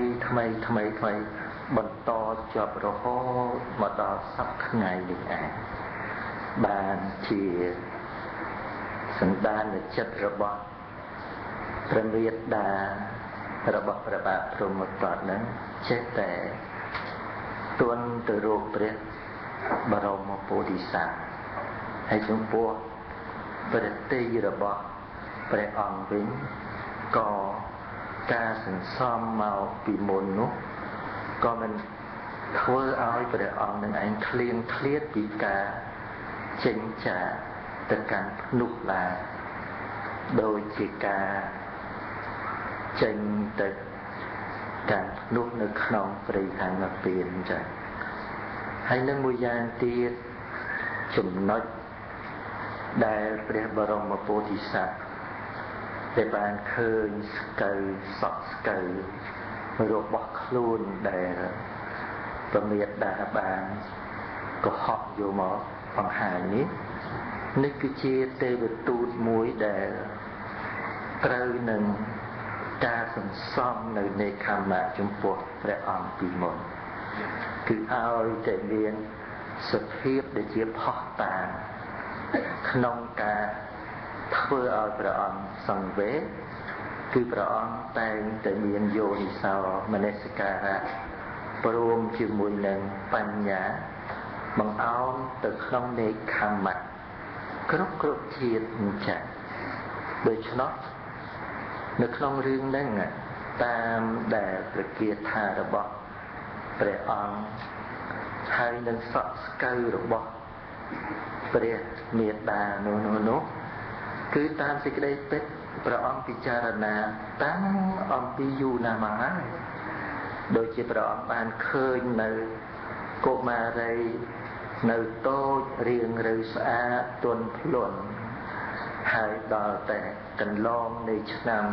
Speaker 2: បន្តជាប់រហូតមកដល់សប្តាហ៍ថ្ងៃនេះឯងបានជាសន្តានចិត្តរបស់ព្រះមេដារបស់ព្រះបាទព្រហ្មទត្តនឹងចេះតែទួនទៅរកព្រះបរមពុទ្ធិសត្វហើយចំពោះព្រះតីរបស់ព្រះអង្គវិញក៏ការសន្សំមកពីមុននោះក៏មិនធ្វើឲ្យព្រះអង្គនឹងឯងឃ្លៀងឃ្លាតពីការចេញចាកទៅកាន់ភ្នំឡាដោយជាការចេញទៅកាន់ភ្នំនៅក្នុងព្រៃឋានពៀនចា៎ហើយនឹងមួយយ៉ាងទៀតចំណុចដែលព្រះបរមពុទ្ធិសត្វដែលបានឃើញស្កូវសក់ស្កូវរបស់ខ្លួនដែលព្រះមេដាបានកុហកយកមកបង្ហាញនេះគឺជាទេវទូតមួយដែលត្រូវនឹងការសន្សំនៅនៃខម្មៈចំពោះព្រះអង្គពីមុនគឺឲ្យតែមានសភាពដែលជាផុសតាងក្នុងការធ្វើឲ្យព្រះអង្គសង្វេគគឺព្រះអង្គតែងតែមានយោនិសោមនសិការៈព្រមជាមួយនឹងបញ្ញាបង្អោនទៅក្នុងនៃខម្មៈគ្រប់ជាតិអញ្ចឹងដូច្នោះនៅក្នុងរឿងហ្នឹងតាមដែលព្រះគាថារបស់ព្រះអង្គហើយនឹងសក់ស្កូវរបស់ព្រះមេដានោះគឺតាមសេចក្តីពិតព្រះអង្គពិចារណាតាំងអំពីយូរណាស់មកហើយដូចជាព្រះអង្គបានឃើញនៅកុមារីនៅតូចរៀងរៅស្អាតទន់ភ្លន់ហើយដល់តែកន្លងនៃឆ្នាំ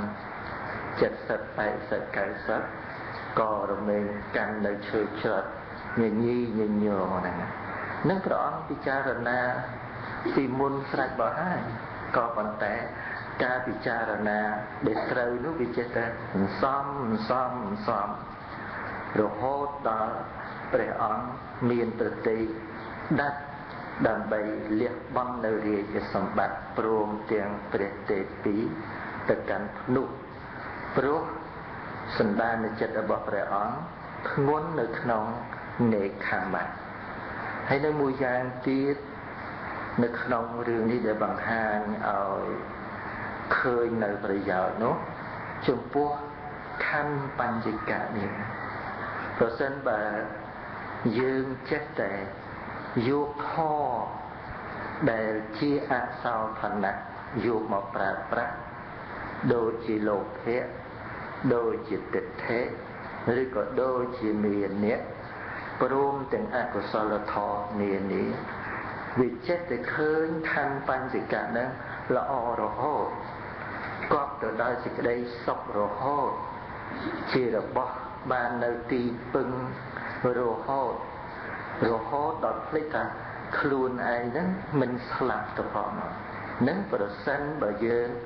Speaker 2: 70 80 90ក៏រមែងកាន់នៅឈើច្រត់ញញីញញោហ្នឹងនឹងព្រះអង្គពិចារណាពីមុនស្រេចបើហើយក៏ប៉ុន្តែការពិចារណាដែលត្រូវនោះវាចេះតែសំរហូតដល់ព្រះអង្គមានប្រតិដាច់ដើម្បីលះបង់នៅរាជសម្បត្តិព្រមទាំងព្រះទេពីទៅកាន់ភ្នំព្រោះសន្តានចិត្តរបស់ព្រះអង្គធ្ងន់នៅក្នុងនេក្ខម្មៈហើយនៅមួយយ៉ាងទៀតនៅក្នុងរឿងនេះដែលបង្ហាញឲ្យឃើញនៅប្រយោជន៍នោះចំពោះខណ្ឌបញ្ញកៈនេះប្រសិនបើយើងចេះតែយកធម៌ដែលជាអសោធនៈយកមកប្រើប្រាស់ដូចជាលោភៈដូចជាទិដ្ឋិឬក៏ដូចជាមានអ្នកព្រមទាំងអកុសលធម៌នានាវាចេះតែឃើញខណ្ឌបញ្ញកៈហ្នឹងល្អរហូតកប់ទៅដល់សេចក្តីសុខរហូតជារបស់បាននៅទីពឹងរហូតដល់ភ្លេចថាខ្លួនឯងហ្នឹងមិនស្លាប់ទៅផងនឹងប្រសិនបើយើង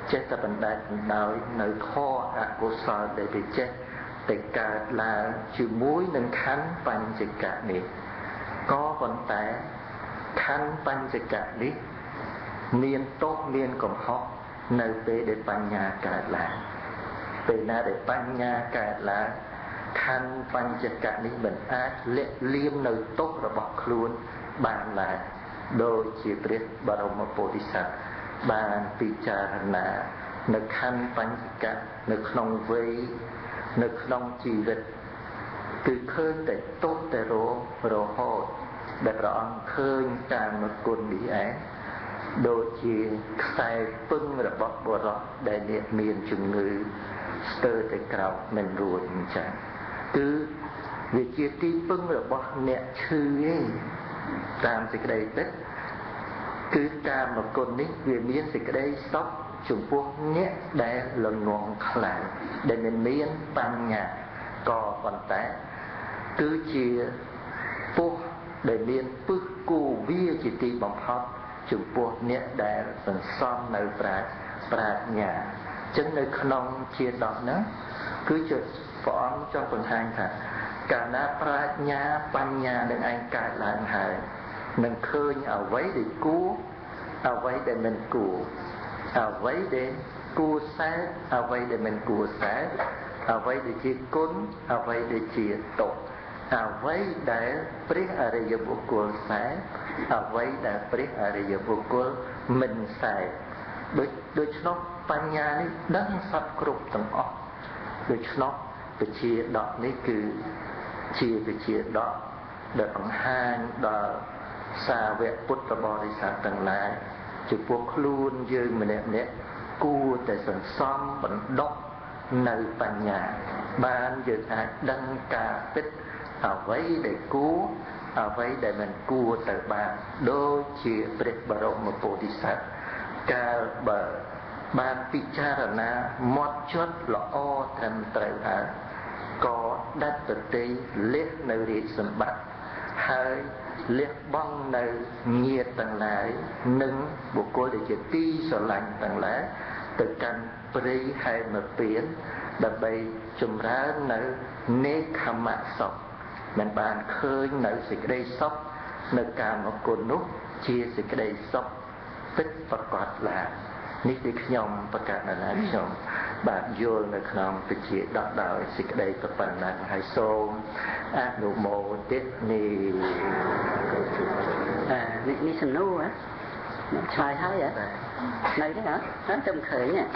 Speaker 2: ចេះតែបណ្ដែតបណ្ដោយនៅខអកុសលដែលវាចេះតែកើតឡើងជាមួយនឹងខណ្ឌបញ្ចកៈនេះក៏ប៉ុន្តែខណ្ឌបញ្ចកៈនេះមានទោសមានកំហុសនៅពេលដែលបញ្ញាកើតឡើងពេលណាដែលបញ្ញាកើតឡើងខណ្ឌបញ្ចកៈនេះមិនអាចលាក់លៀមនៅទោសរបស់ខ្លួនបានឡើយដោយជាព្រះបរមពុទ្ធិសត្វបានពិចារណានៅខណ្ឌបញ្ចកៈនៅក្នុងវ័យនៅក្នុងជីវិតគឺឃើញតែទោសតែរហូតដែលព្រះអង្គឃើញតាមគុណនេះឯងដូចជាខ្សែពឹងរបស់បុរសដែលមានជំងឺស្ទើរតែក្រោកមិនរួចអញ្ចឹងគឺវាជាទីពឹងរបស់អ្នកឈឺឯងតាមសេចក្តីពិតគឺកាមគុណនេះវាមានសេចក្តីសុខចំពោះអ្នកដែលលងងខ្លាំងដែលមិនមានបញ្ញាក៏ប៉ុន្តែគឺជាពោះដែលមានពឹសគូវាជាទីបំផុតចំពោះអ្នកដែលសន្សំនៅប្រាជ្ញាចឹងនៅក្នុងជាដកហ្នឹងគឺជាព្រះអង្គចង់បង្ហាញថាកាលណាប្រាជ្ញាបញ្ញានឹងឯងកើតឡើងហើយនឹងឃើញអ្វីដែលគួរអ្វីដែលមិនគួរអ្វីដែលគួរសែអ្វីដែលមិនគួរសែអ្វីដែលជាគុណអ្វីដែលជាទុក្ខអ្វីដែលព្រះអរិយបុគ្គលសែអ្វីដែលព្រះអរិយបុគ្គលមិនសែដូច្នោះបញ្ញានេះដឹងសពគ្រប់ទាំងអស់ដូច្នោះវិជាដកនេះគឺជាវិជាដកដែលបង្ហាញដល់សាវកពុទ្ធបរិស័ទទាំងឡាយចំពោះខ្លួនយើងម្នាក់ៗគួរតែសន្សំបណ្ដុះនៅបញ្ញាបានយើងអាចដឹងការពិតអ្វីដែលគួរអ្វីដែលមិនគួរទៅដូចជាព្រះបរមពុទ្ធិសត្វកាលបើបានពិចារណាម៉ត់ចត់ល្អត្រឹមត្រូវហើយក៏ដាច់ប្រតិលះនៅរាជសម្បត្តិហើយលះបង់នៅញាតិទាំងឡាយនិងបុគ្គលដែលជាទីស្រឡាញ់ទាំងឡាយទៅកាន់ព្រៃហេមពៀនដើម្បីចម្រើននៅនេក្ខមសុខមិនបានឃើញនៅសេចក្តីសុខនៅកាមគុណនោះជាសេចក្តីសុខពិតប្រកបឡើយនេះគឺខ្ញុំប្រកាសណាខ្ញុំបាទយល់នៅក្នុងវិជាដកដោយសេចក្តីប៉ុណ្ណឹងហើយសូមអនុមោទនា
Speaker 1: នេះសំណួរឆ្លើយហើយនៅទេហ៎ទៅឃើញណា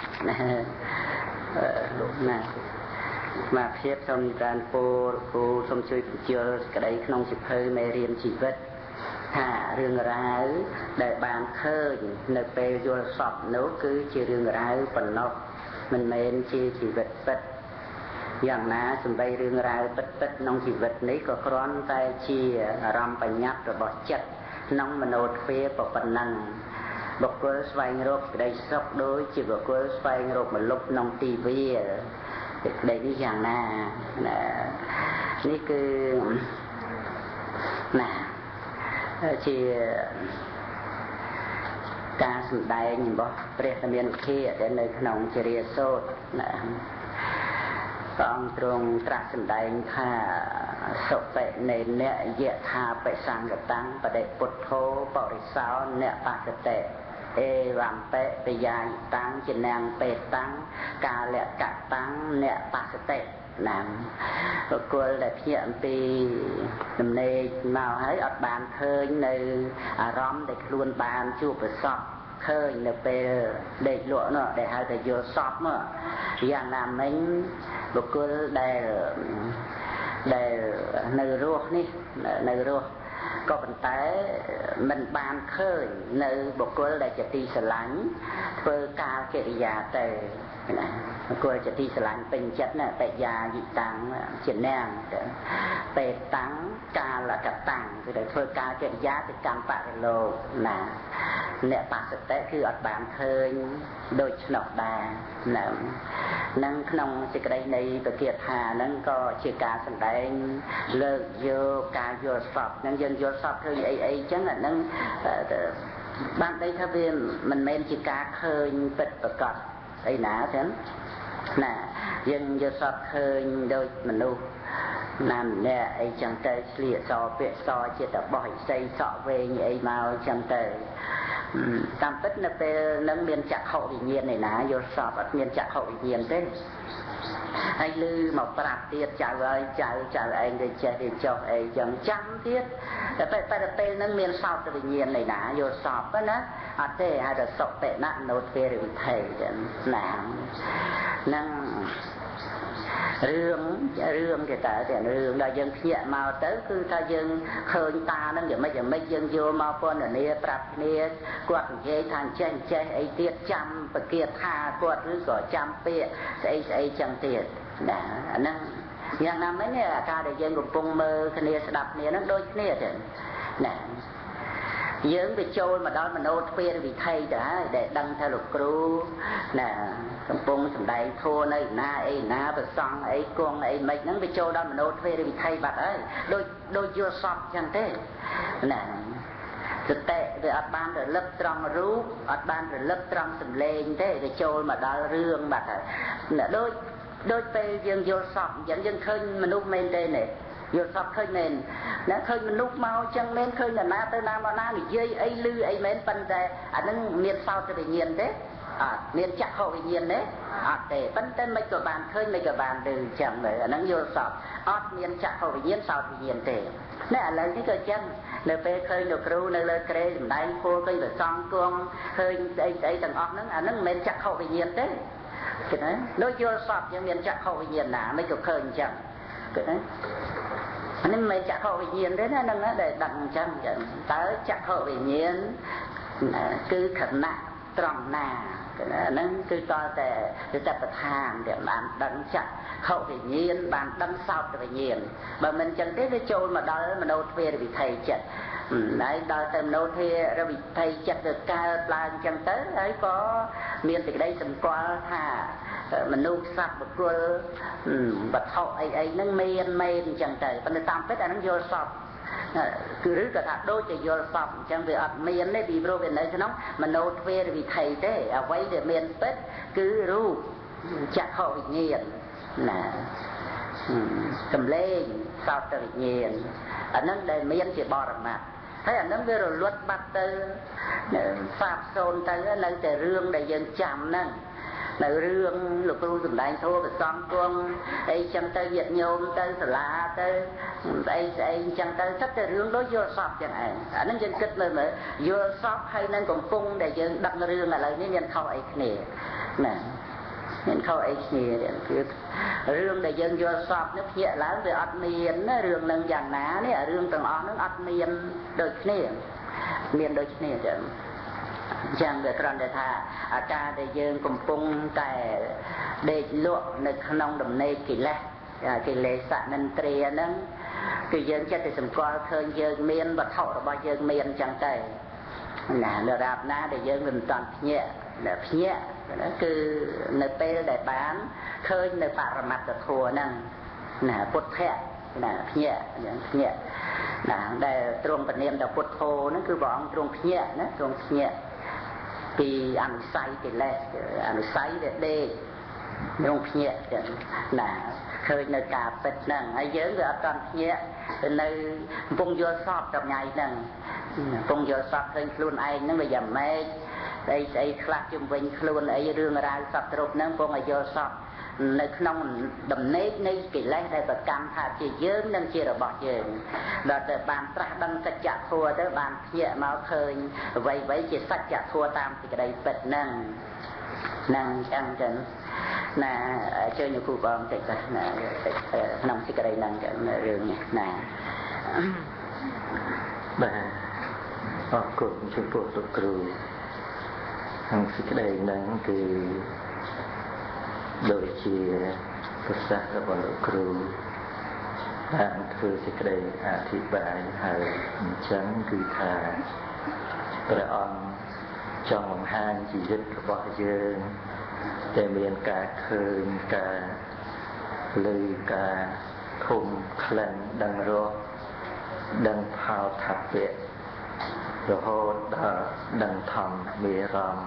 Speaker 1: មកភាពសូមប្រានពោលគូសូមជួយបញ្ជាក្តីក្នុងសិភៅមេរៀនជីវិតថារឿងរ៉ាវដែលបានឃើញនៅពេលយល់សពនោះគឺជារឿងរ៉ាវប៉ុណ្ណោះមិនមែនជាជីវិតពិតយ៉ាងណាសំបីរឿងរ៉ាវពិតក្នុងជីវិតនេះក៏គ្រាន់តែជាអារម្មណ៍បញ្ញត្តិរបស់ចិត្តក្នុងមโนទ្វារប៉ុណ្ណឹងបុគ្គលស្វែងរកក្តីសុខដូចជាបុគ្គលស្វែងរកម្លប់ក្នុងទីវាលសេចក្តីនេះយ៉ាងណានេះគឺណាជាការសម្ដែងរបស់ព្រះតមានវិធាដែលនៅក្នុងជារាសូត្រណាព្រះអង្គទ្រង់ត្រាស់សម្ដែងថាសុបិនេនៈយថាបិសង្កតាំងបដិពុទ្ធោបរិសោអ្នកបកតេអេវំបេបយាយតាំងចណាំងបេតាំងកាលកតាំងអ្នកបកតេណាមបុគ្គលដែលភ្ញាក់អំពីដំណេកមកហើយអត់បានឃើញនៅអារម្មណ៍ដែលខ្លួនបានជួបប្រសពឃើញនៅពេលដេកលក់នោះដែលហៅថាយល់សពមកយ៉ាងណាមិញបុគ្គលដែលនៅរស់នេះនៅរស់ក៏ប៉ុន្តែមិនបានឃើញនៅបុគ្គលដែលជាទីស្រឡាញ់ធ្វើការកិរិយាទៅណាបុគ្គលជាទីស្រឡាញ់ពេញចិត្តណាបញ្ញាយិតាំងជាណាំងពេតាំងកាលកតាំងគឺតែធ្វើការកិរិយាទៅកម្មបរិលោកណាអ្នកបសតិគឺអត់បានឃើញដូចឆ្នោះដែរនឹងក្នុងសេចក្តីនៃពគាថាហ្នឹងក៏ជាការសម្ដែងលើកយកការយល់សពហ្នឹងយើងយល់សពឃើញអីចឹងអាហ្នឹងបានដីថាវាមិនមែនជាការឃើញពិតប្រកប ấy nã thế nè dân vô sọt khơi đôi mình nu nằm nè ấy chẳng tới liệt so việc so chỉ tập bỏi xây sọ về như ấy màu chẳng tới tam tích nó về nâng miền chặt hậu tự nhiên này nã vô sọt ở miền chặt hậu tự nhiên thế hay lư một bạc tiết chào ơi chào anh để chơi để cho ấy chẳng trăm tiết phải là nâng miền sau tự nhiên này nã vô sọt đó nè ở đây hay là sọt tệ nạn nốt về được thầy làm nâng rương thì ta thì rương là dân nhẹ màu tới cứ ta dân khơi ta nó giờ mấy dân vô màu con ở nia prap nia quạt dây thành chân chơi ấy tiết trăm và kia tha quạt cứ gọi trăm pia ấy chẳng tiệt đã nóอย่างนั้นเนี่ยการได้ยังกับปงมือคะแนนสดับเนี่ยนั่นโดยเนี่ยเถอะนะយើងទៅចូលមកដល់មโนទ្វារវិថីទៅហើយដែលដឹងថាលោកគ្រូណាកំពុងសម្ដែងធម៌នៅណាអីណាប្រសង់អីគង់អីមិនហ្នឹងទៅចូលដល់មโนទ្វារវិថីបាត់ហើយដូចយល់សពចឹងទេណាសតិវាអត់បានរលឹកត្រង់រូបអត់បានរលឹកត្រង់សម្លេងទេទៅចូលមកដល់រឿងបាត់ហើយដូចពេលយើងយល់សពអញ្ចឹងយើងឃើញមនុស្សមែនទេនេះយល់សពឃើញមែនណាឃើញមនុស្សមកចឹងមែនឃើញណាទៅណាមកណានិយាយអីឮអីមែនប៉ុន្តែអានឹងមានសោតវិញ្ញាណទេអត់មានចក្ខុវិញ្ញាណទេអត់ទេប៉ុន្តែមិនក៏បានឃើញមិនក៏បានឮចឹងទៅអានឹងយល់សពអត់មានចក្ខុវិញ្ញាណសោតវិញ្ញាណទេណែឥឡូវនេះក៏ចឹងនៅពេលឃើញលោកគ្រូនៅលើក្រែសម្ដែងគួរឃើញប្រសងគង់ឃើញស្អីទាំងអស់ហ្នឹងអានឹងមិនមែនចក្ខុវិញ្ញាណទេឃើញទេដូចយល់សពយើងមានចក្ខុវិញ្ញាណណាមិនក៏ឃើញចឹងឃើញទេអានេះមិនចក្ខុវិញ្ញាណទេណាហ្នឹងដែលដឹងអញ្ចឹងតើចក្ខុវិញ្ញាណគឺខណៈត្រង់ណាហ្នឹងគឺតតែបឋានដែលបានដឹងចក្ខុវិញ្ញាណបានដឹងសោតវិញ្ញាណបើមិនអញ្ចឹងទេវាចូលមកដល់មโนទ្វារវិថីចិត្តហើយដល់ទៅមโนទ្វារវិថីចិត្តទៅកើតឡើងអញ្ចឹងទៅហើយក៏មានសេចក្តីសម្គាល់ថាមនុស្សសត្វបុគ្គលវត្ថុអីហ្នឹងមានអញ្ចឹងទៅប៉ុន្តែតាមពិតអាហ្នឹងយល់សពគឺឬក៏ថាដូចជាយល់សពអញ្ចឹងវាអត់មានទេពីព្រោះវានៅក្នុងមโนទ្វារវិថីទេអ្វីដែលមានពិតគឺរូបចក្ខុវិញ្ញាណណាសំឡេងសោតវិញ្ញាណអាហ្នឹងដែលមានជាបរមត្ថហើយអាហ្នឹងវារលត់បាត់ទៅសាបសូន្យទៅនៅតែរឿងដែលយើងចាំហ្នឹងនៅរឿងលោកគ្រូសម្ដែងធម៌ប្រសងគង់អីចឹងទៅញាតិញោមទៅសាលាទៅស្អីអញ្ចឹងទៅសិតតែរឿងដូចយល់សពចឹងឯងអាហ្នឹងយើងគិតមើលយល់សពហើយនឹងកំពុងដែលយើងដឹករឿងឥឡូវនេះមានខុសអីគ្នាណាមានខុសអីគ្នាគឺរឿងដែលយើងយល់សពនេះភ្ញាក់ឡើងវាអត់មានណារឿងនឹងយ៉ាងណានេះរឿងទាំងអស់ហ្នឹងអត់មានដូចគ្នាមានដូចគ្នាចឹងចឹងវាគ្រាន់តែថាអាការដែលយើងកំពុងតែដេកលក់នៅក្នុងដំណេកកិលេសនិន្ទ្រាហ្នឹងគឺយើងចិត្តតែសម្គាល់ឃើញយើងមានវត្ថុរបស់យើងមានចឹងទៅណាដរាបណាដែលយើងមិនតាន់ភ្ញាក់គឺនៅពេលដែលបានឃើញនៅបរមត្តធម៌ហ្នឹងណាពុទ្ធៈណាភ្ញាក់ណាដែលទ្រង់ពនាមដល់ពុទ្ធោហ្នឹងគឺព្រះអង្គទ្រង់ភ្ញាក់ណាទ្រង់ភ្ញាក់ពីអនុស័យកិលេសអនុស័យដែលដេកក្នុងភ្ញាក់ចឹងណាឃើញនៅការពិតហ្នឹងហើយយើងវាអត់តាន់ភ្ញាក់នៅកំពុងយល់សពដល់ថ្ងៃហ្នឹងកំពុងយល់សពឃើញខ្លួនឯងហ្នឹងវាយ៉ាងម៉េចស្អីខ្លះជំវិញខ្លួនអីរឿងរ៉ាវសពគ្រប់ហ្នឹងកំពុងឲ្យយល់សពនៅក្នុងដំណេកនៃកិលេសដែលប្រកាន់ថាជាយើងនិងជារបស់យើងដល់ទៅបានត្រាស់ដឹងសច្ចធម៌ទៅបានភ្ញាក់មកឃើញអ្វីជាសច្ចធម៌តាមសេចក្តីពិតហ្នឹងចឹងណាជួយញគូបងតិចទៅណាក្នុងសេចក្តីហ្នឹងចឹងរឿងនេះណា
Speaker 2: បាទអរគុណចំពោះលោកគ្រូក្នុងសេចក្តីហ្នឹងគឺដូចជាប្រសាសន៍របស់លោកគ្រូបានធ្វើសេចក្តីអធិប្បាយហើយអញ្ចឹងគឺថាព្រះអង្គចង់បង្ហាញជីវិតរបស់យើងដែលមានការឃើញការឮការធំក្លិនដឹងរសដឹងផោថពៈរហូតដល់ដឹងធម្មមេរម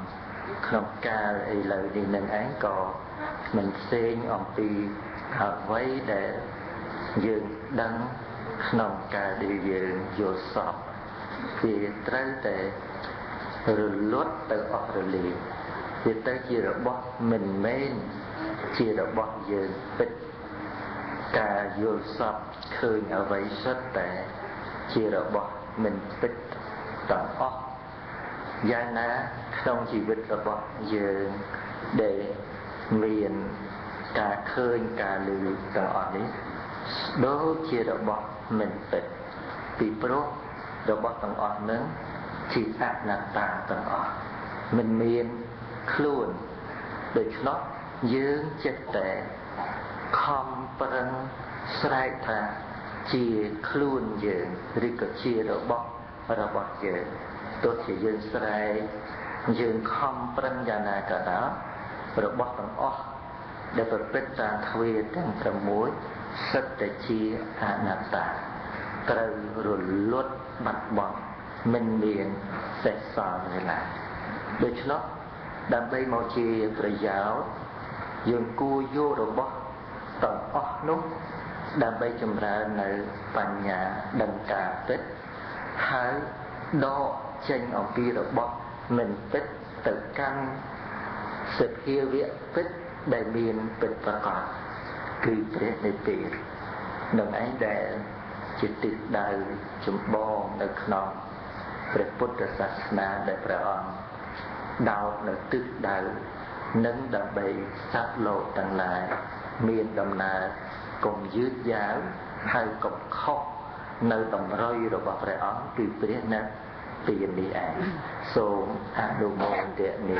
Speaker 2: ក្នុងកាលឥឡូវនេះនឹងឯងក៏មិនផ្សេងអំពីអ្វីដែលយើងដឹងក្នុងការដែលយើងយល់សពវាត្រូវតែរលត់ទៅអស់រលាយវាទៅជារបស់មិនមែនជារបស់យើងពិតការយល់សពឃើញអ្វីសុទ្ធតែជារបស់មិនពិតទាំងអស់យ៉ាងណាក្នុងជីវិតរបស់យើងដែលមានការឃើញការឮទាំងអស់នេះដូចជារបស់មិនពិតពីព្រោះរបស់ទាំងអស់នឹងជាអនត្តាទាំងអស់មិនមានខ្លួនដូច្នោះយើងចិត្តតែខំប្រឹងស្រែកថាជាខ្លួនយើងឬក៏ជារបស់យើងទោះជាយើងស្រែកយើងខំប្រឹងយ៉ាងណាក៏ដោយរបស់ទាំងអស់ដែលប្រព្រឹត្តតាមទ្វេទាំង6សិតតែជាអនត្តាត្រូវរលត់បាត់បង់មិនមានសេសសល់នៅឡើយដូច្នោះដើម្បីមកជាប្រយោជន៍យើងគួរយករបស់ទាំងអស់នោះដើម្បីចម្រើននៅបញ្ញាដឹងការពិតហើយដកចេញអំពីរបស់មិនពិតទៅកាន់សភាវៈពិតដែលមានពិតប្រាកដគឺព្រះនិព្វាននឹងឯងដែលជាទិសដៅចម្បងនៅក្នុងព្រះពុទ្ធសាសនាដែលព្រះអង្គដោតនៅទិសដៅនឹងដើម្បីសត្វលោកទាំងឡាយមានដំណើរកុំយឺតយ៉ាវហើយកុំខុសនៅតម្រុយរបស់ព្រះអង្គគឺព្រះនិព្វាននេះឯងសូមអនុមោទនា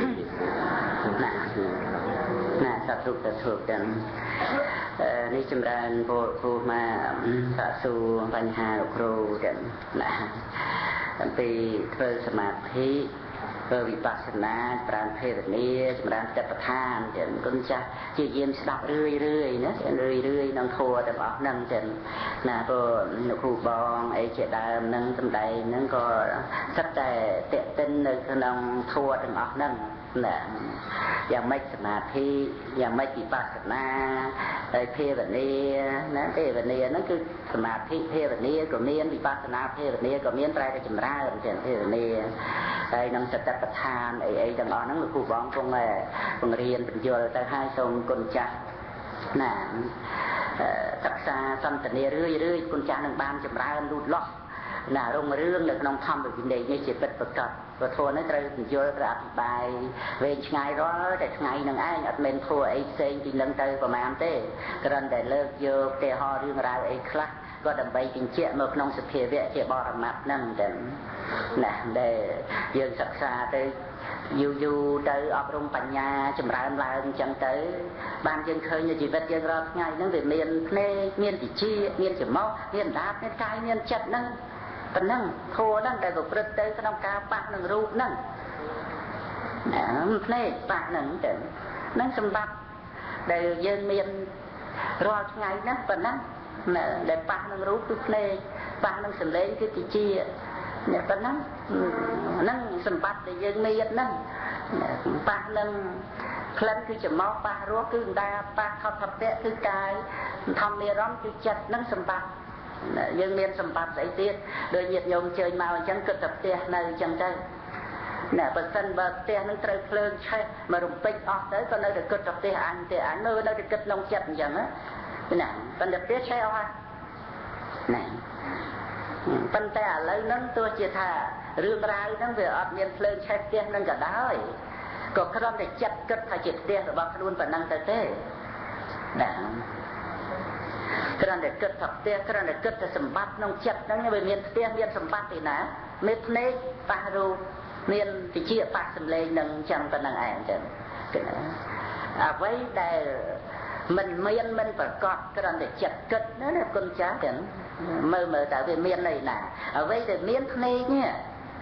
Speaker 1: ណាសត្វទៅធ្វើទាំងនេះចម្រើនពូមកសាកសួរបញ្ហាលោកគ្រូទាំងណាអំពីធ្វើសមាធិធ្វើវិបស្សនាប្រាណភេរនីចម្រើនចិត្តដ្ឋានចឹងគុណចាស់ជាយាមស្ដាប់រឿយណារឿយនឹងធัวទាំងអស់ហ្នឹងចឹងណាព្រោះលោកគ្រូបងអីជាដើមហ្នឹងសម្ដែងហ្នឹងក៏សិតតែតេតិននៅក្នុងធัวទាំងអស់ហ្នឹងណាយ៉ាងម៉េចសមាធិយ៉ាងម៉េចវិបស្សនាហើយភេរនីណាភេរនីហ្នឹងគឺសមាធិភេរនីក៏មានវិបស្សនាភេរនីក៏មានតែចម្រើនចឹងភេរនីហើយនឹងសតិប្បដ្ឋានអីទាំងអស់ហ្នឹងលោកគ្រូបងគង់តែបង្រៀនបញ្យល់ទៅឲ្យសូមគុណចាស់ណាសិក្សាសន្តានារឿយគុណចាស់នឹងបានចម្រើនលូតលាស់ណារុងរឿងនៅក្នុងធម្មវិន័យនេះជាពិតប្រាកដព្រោះធម៌នេះត្រូវបញ្យល់ត្រូវអធិប្បាយវែងឆ្ងាយរាល់តែថ្ងៃនឹងឯងអត់មែនធម៌អីផ្សេងពីនឹងទៅប្រមាណទេគ្រាន់តែលើកយកឧទាហរណ៍រឿងរ៉ាវអីខ្លះក៏ដើម្បីបញ្ជាក់មកក្នុងសភាវៈជាបរមត្ថហ្នឹងតែណាដែលយើងសិក្សាទៅយូរទៅអប់រំបញ្ញាចម្រើនឡើងអញ្ចឹងទៅបានយើងឃើញនៅជីវិតយើងរាល់ថ្ងៃហ្នឹងវាមានភ្នែកមានវិជាមានច្រមុះមានដាបមានកាយមានចិត្តហ្នឹងប៉ុណ្ណឹងធម៌ហ្នឹងដែលប្រព្រឹត្តទៅក្នុងការប៉ះនឹងរូបហ្នឹងណាភ្នែកប៉ះហ្នឹងទៅហ្នឹងសម្បត្តិដែលយើងមានរាល់ថ្ងៃហ្នឹងប៉ុណ្ណឹងដែលប៉ះនឹងរូបគឺភ្នែកប៉ះនឹងសម្លេងគឺវិជាអ្នកប៉ុណ្ណឹងហ្នឹងសម្បត្តិដែលយើងមានហ្នឹងប៉ះនឹងក្លិនគឺច្រមុះប៉ះរសគឺដាប៉ះខុសធពៈគឺកាយធម្មនិរមណ៍គឺចិត្តហ្នឹងសម្បត្តិយើងមានសម្បត្តិស្អីទៀតដោយញាតិញោមជើញមកអញ្ចឹងគិតតែផ្ទះនៅអញ្ចឹងទៅណាបើសិនបើផ្ទះនឹងត្រូវភ្លើងឆេះមករំពេចអស់ទៅក៏នៅតែគិតតែផ្ទះអញទេអញនៅតែគិតក្នុងចិត្តអញ្ចឹងណាប៉ុន្តែផ្ទះឆេះអស់ហើយណាប៉ុន្តែឥឡូវហ្នឹងទោះជាថារឿងរ៉ាវហ្នឹងវាអត់មានភ្លើងឆេះផ្ទះហ្នឹងក៏ដោយក៏គ្រាន់តែចិត្តគិតថាជាផ្ទះរបស់ខ្លួនប៉ុណ្ណឹងទៅទេណាគ្រាន់តែគិតថាផ្ទះគ្រាន់តែគិតថាសម្បត្តិក្នុងចិត្តហ្នឹងវាមានផ្ទះមានសម្បត្តិទេណាមានភ្នែកប៉ះរូបមានវិជាប៉ះសម្លេងនឹងចឹងប៉ុណ្ណឹងឯងចឹងអ្វីដែលមិនមានមិនប្រកបគ្រាន់តែចិត្តគិតណាគុណចាស់ចឹងមើលតើវាមានន័យណាអ្វីដែលមានភ្នែកនេះ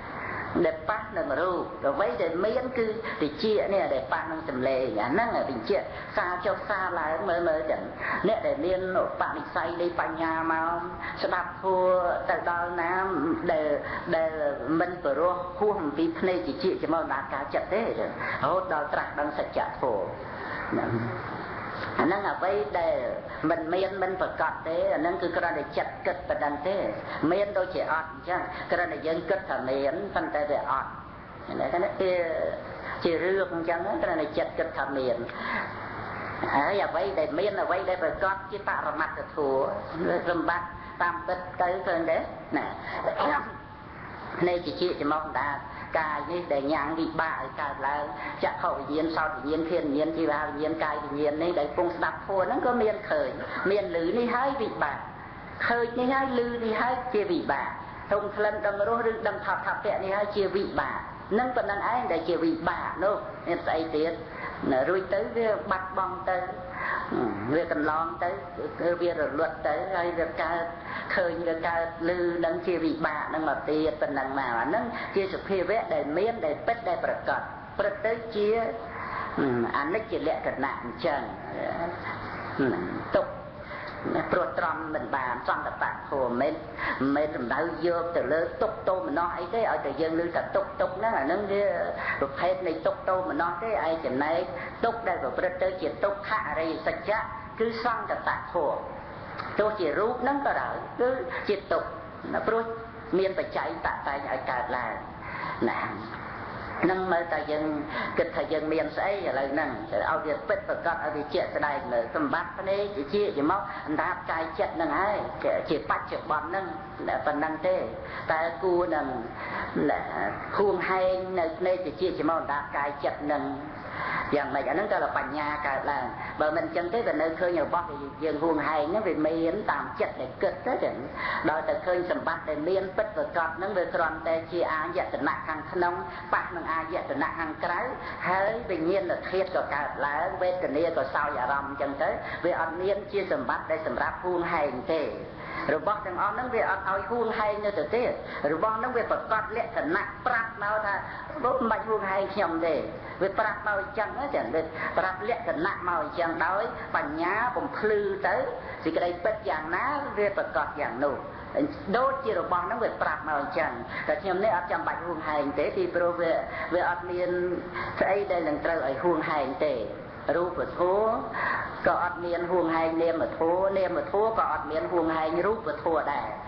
Speaker 1: để phát nâng rù rồi vậy để miễn cứ thì chia nè để phát nâng sầm lệ nhà nâng ở bình chia xa cho xa lại mới chẳng nè để miễn bạn đi say đi bà nhà mà sẽ đạp thua từ đó nam để mình vừa rồi khu hồng tí này chỉ chia cho mà đạt cả chặt thế rồi hốt đó trạc đang sạch chặt phổ nâng ở vậy để mình miên mình phải cọt thế nâng cứ cái này chặt cất và đăng thế miên đôi trẻ ọt chứ cái này dân cất thở miên phân tay về ọt cái này chỉ rương chẳng cái này chặt cất thở miên ở vậy để miên ở vậy để phải cọt chứ tạ ra mặt được thua râm bắt tam tất tới hơn đấy nè này chỉ mong đã cài như để nhang bị bại cài là chặt hậu nhiên sau thì nhiên thiên nhiên chi vào nhiên cài thì nhiên này để cùng đập thua nó có miên khởi miên lử đi hai bị bại khởi đi hai lư đi hai chia bị bại thông lần đằng rô rừng đằng thập tệ đi hai chia bị bại nâng phần năng ấy để chia bị bại đâu nên say tiết rồi tới bắt bong tới việc cần lon tới việc rồi luật tới hay việc ca khơi như ca lư nâng chia bị bạ nâng mà tiệt phần năng nào nâng chia sụp khi vẽ để miên để pet để bật cọt bật tới chia anh ấy chỉ lẽ thật nặng chân tục pro tròn mình bàn trong tập tạng của mình làm đau vô từ lớn tục tô mình nói cái ở từ dân lưu thật tục nó là nâng cái được hết này tục mình nói cái ai chẳng này tục đây của bật tới chỉ tục hạ đây sạch chắc cứ xong tập tạng của tôi chỉ rút nâng có đỡ cứ chỉ tục nó pro miền phải chạy tạ tay ở cả là nè nâng mơ ta dân kịch thời dân miền sẽ là nâng ao việc bết và cọt ở việc chuyện này là tầm bát cái này chỉ chia chỉ móc anh ta cài chết nâng ai chỉ bắt chụp bọn nâng là phần nâng thế ta cu nâng là khuôn hay nơi chỉ chia chỉ móc anh ta cài chết nâng dạng này nó là bành nhà cả là bởi mình chân thế về nơi khơi nhiều bóp thì dường huồng hay nó về miền tạm chất để cực tới đỉnh đòi từ khơi sầm bát để miền bết và cọt nó về tròn tê chia á dạ từ nặng hàng nông bát nâng á dạ từ nặng hàng cái hơi bình nhiên là thiệt của cả là về từ nia của sao giả rầm chân tới về ăn miên chia sầm bát để sầm ráp huồng hay thế rồi bóp thằng on nó về ăn ao huồng hay như thế thế rồi bóp nó về bật cọt lệ từ nặng prap nào tha bóp mạch huồng hay nhầm thế về prap màu chẳng á chẳng về prap lệ từ nặng màu chẳng đói bành nhá bùng khư tới thì cái đây bết dạng ná về bật cọt dạng nụ đốt chia rồi bóp nó về prap màu chẳng rồi nhầm này ở trong bạch huồng hay thế thì pro về ăn miên đây đây là trời ở huồng hay thế rúp và thua có ọt miên huồng hay nêm mà thua có ọt miên huồng hay rúp và thua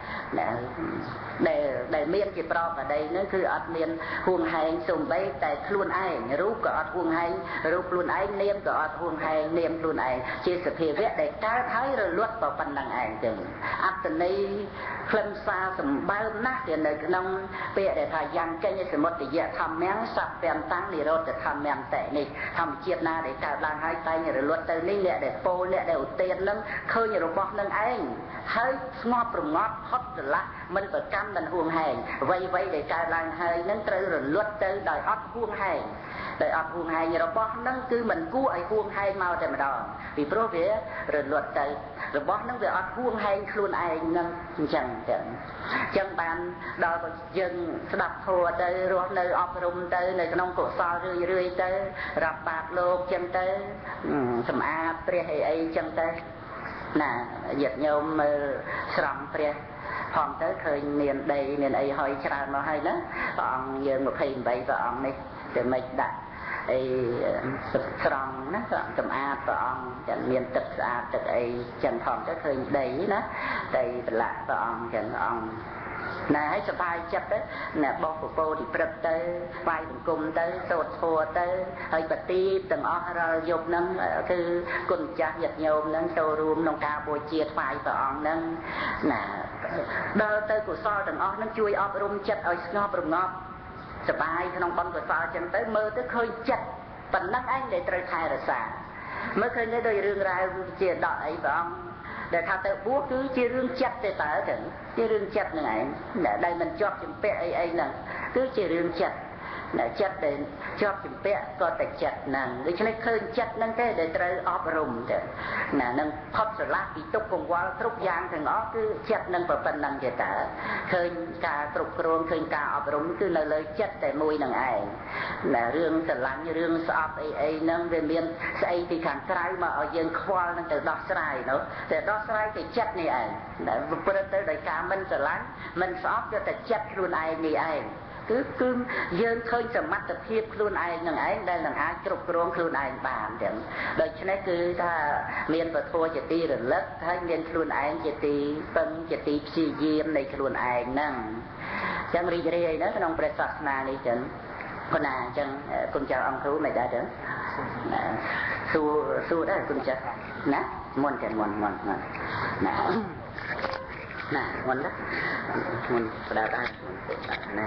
Speaker 1: để miên chỉ pro ở đây nó cứ ọt miên huồng hay sùng bấy tại luôn ai rúp có ọt huồng hay rúp luôn ai nêm có ọt huồng hay nêm luôn ai chia sẻ phía vẽ để cá thái rồi luốt vào phần năng ảnh chừng áp từ đây khâm xa sầm bao nát thì nơi nông bệ để thay giang cây như một thì dễ thầm mén sập bèn tăng đi rồi để thầm mèn tệ này thầm chiết na để cả lang hai tay như rồi luật từនេះអ្នកដែលពោអ្នកដែលឧទាននឹងឃើញរបស់នឹងឯងហើយស្ងប់ប្រងប់ហត់ច្រឡះមិនប្រកាន់មិនហួងហែងអ្វីដែលកើតឡើងហើយនឹងត្រូវរលត់ទៅដោយអត់ហួងហែងដោយអត់ហួងហែងរបស់នឹងគឺមិនគួរឲ្យហួងហែងមកតែម្ដងពីព្រោះវារលត់ទៅរបស់នឹងវាអត់ហួងហែងខ្លួនឯងនឹងអញ្ចឹងបានដល់យើងស្ដាប់ធម៌ទៅរស់នៅអប់រំទៅនៅក្នុងកុសលរឿយទៅរាប់បាបលោកអញ្ចឹងទៅសម្អាតព្រះអីចឹងទៅណាញាតិញោមមើលស្រង់ព្រះផងទៅឃើញមានដីមានអីហើយច្រើនមកហើយណាព្រះអង្គយើង28ព្រះអង្គនេះតែមិនដាក់អីស្រង់ណាសម្អាតព្រះអង្គចឹងមានទឹកស្អាតទឹកអីចឹងផងទៅឃើញដីណាដីប្រឡាក់ព្រះអង្គចឹងអង្គណែឲ្យសบายចិត្តទៅណែបោះពពោទីព្រឹកទៅស្វាយសង្គមទៅសូត្រធម៌ទៅហើយបទីទាំងអស់រាល់យប់ហ្នឹងគឺគុណចាស់ញាតិញោមហ្នឹងចូលរួមក្នុងការបូជាថ្វាយព្រះអង្គហ្នឹងណាដល់ទៅកុសលទាំងអស់ហ្នឹងជួយអប់រំចិត្តឲ្យស្ងប់រងាប់សบายក្នុងបុណ្យកុសលចឹងទៅមើលទៅឃើញចិត្តប៉ុណ្ណឹងឯងដែលត្រូវថែរក្សាមើលឃើញទៅដោយរឿងរ៉ាវជាដកអីព្រះអង្គដែលថាទៅបួសគឺជារឿងចិត្តទេតើចឹងជារឿងចិត្តហ្នឹងឯងដែលមិនជាប់ជំពាក់អីហ្នឹងគឺជារឿងចិត្តចិត្តដែលជាប់ជំពាក់ក៏តែចិត្តហ្នឹងដូច្នេះឃើញចិត្តហ្នឹងទេដែលត្រូវអប់រំទៅណានឹងផុតស្រឡះពីទុក្ខកង្វល់គ្រប់យ៉ាងទាំងអស់គឺចិត្តហ្នឹងប៉ុណ្ណឹងទេតើឃើញការគ្រប់គ្រងឃើញការអប់រំគឺនៅលើចិត្តតែមួយនឹងឯងណារឿងស្រឡាញ់រឿងស្អប់អីហ្នឹងវាមានស្អីពីខាងក្រៅមកឲ្យយើងខ្វល់នឹងទៅដោះស្រាយនោះតែដោះស្រាយទៅចិត្តនេះឯងដែលប្រព្រឹត្តទៅដោយការមិនស្រឡាញ់មិនស្អប់យកតែចិត្តខ្លួនឯងនេះឯងគឺយើងឃើញសមត្ថភាពខ្លួនឯងនឹងឯងដែលនឹងអាចគ្រប់គ្រងខ្លួនឯងបានទាំងដូច្នេះគឺថាមានពធជាទីរលឹកហើយមានខ្លួនឯងជាទីពឹងជាទីព្យាយាមនៃខ្លួនឯងហ្នឹងអញ្ចឹងរីករាយណាក្នុងព្រះសាសនានេះចឹងប៉ុណ្ណាអញ្ចឹងគុណចាស់អង្គគ្រូមិនដែរទេសួរដែរគុណចាស់ណាមុនមុនណាមុនណាមុនផ្ដាល់ដែរណា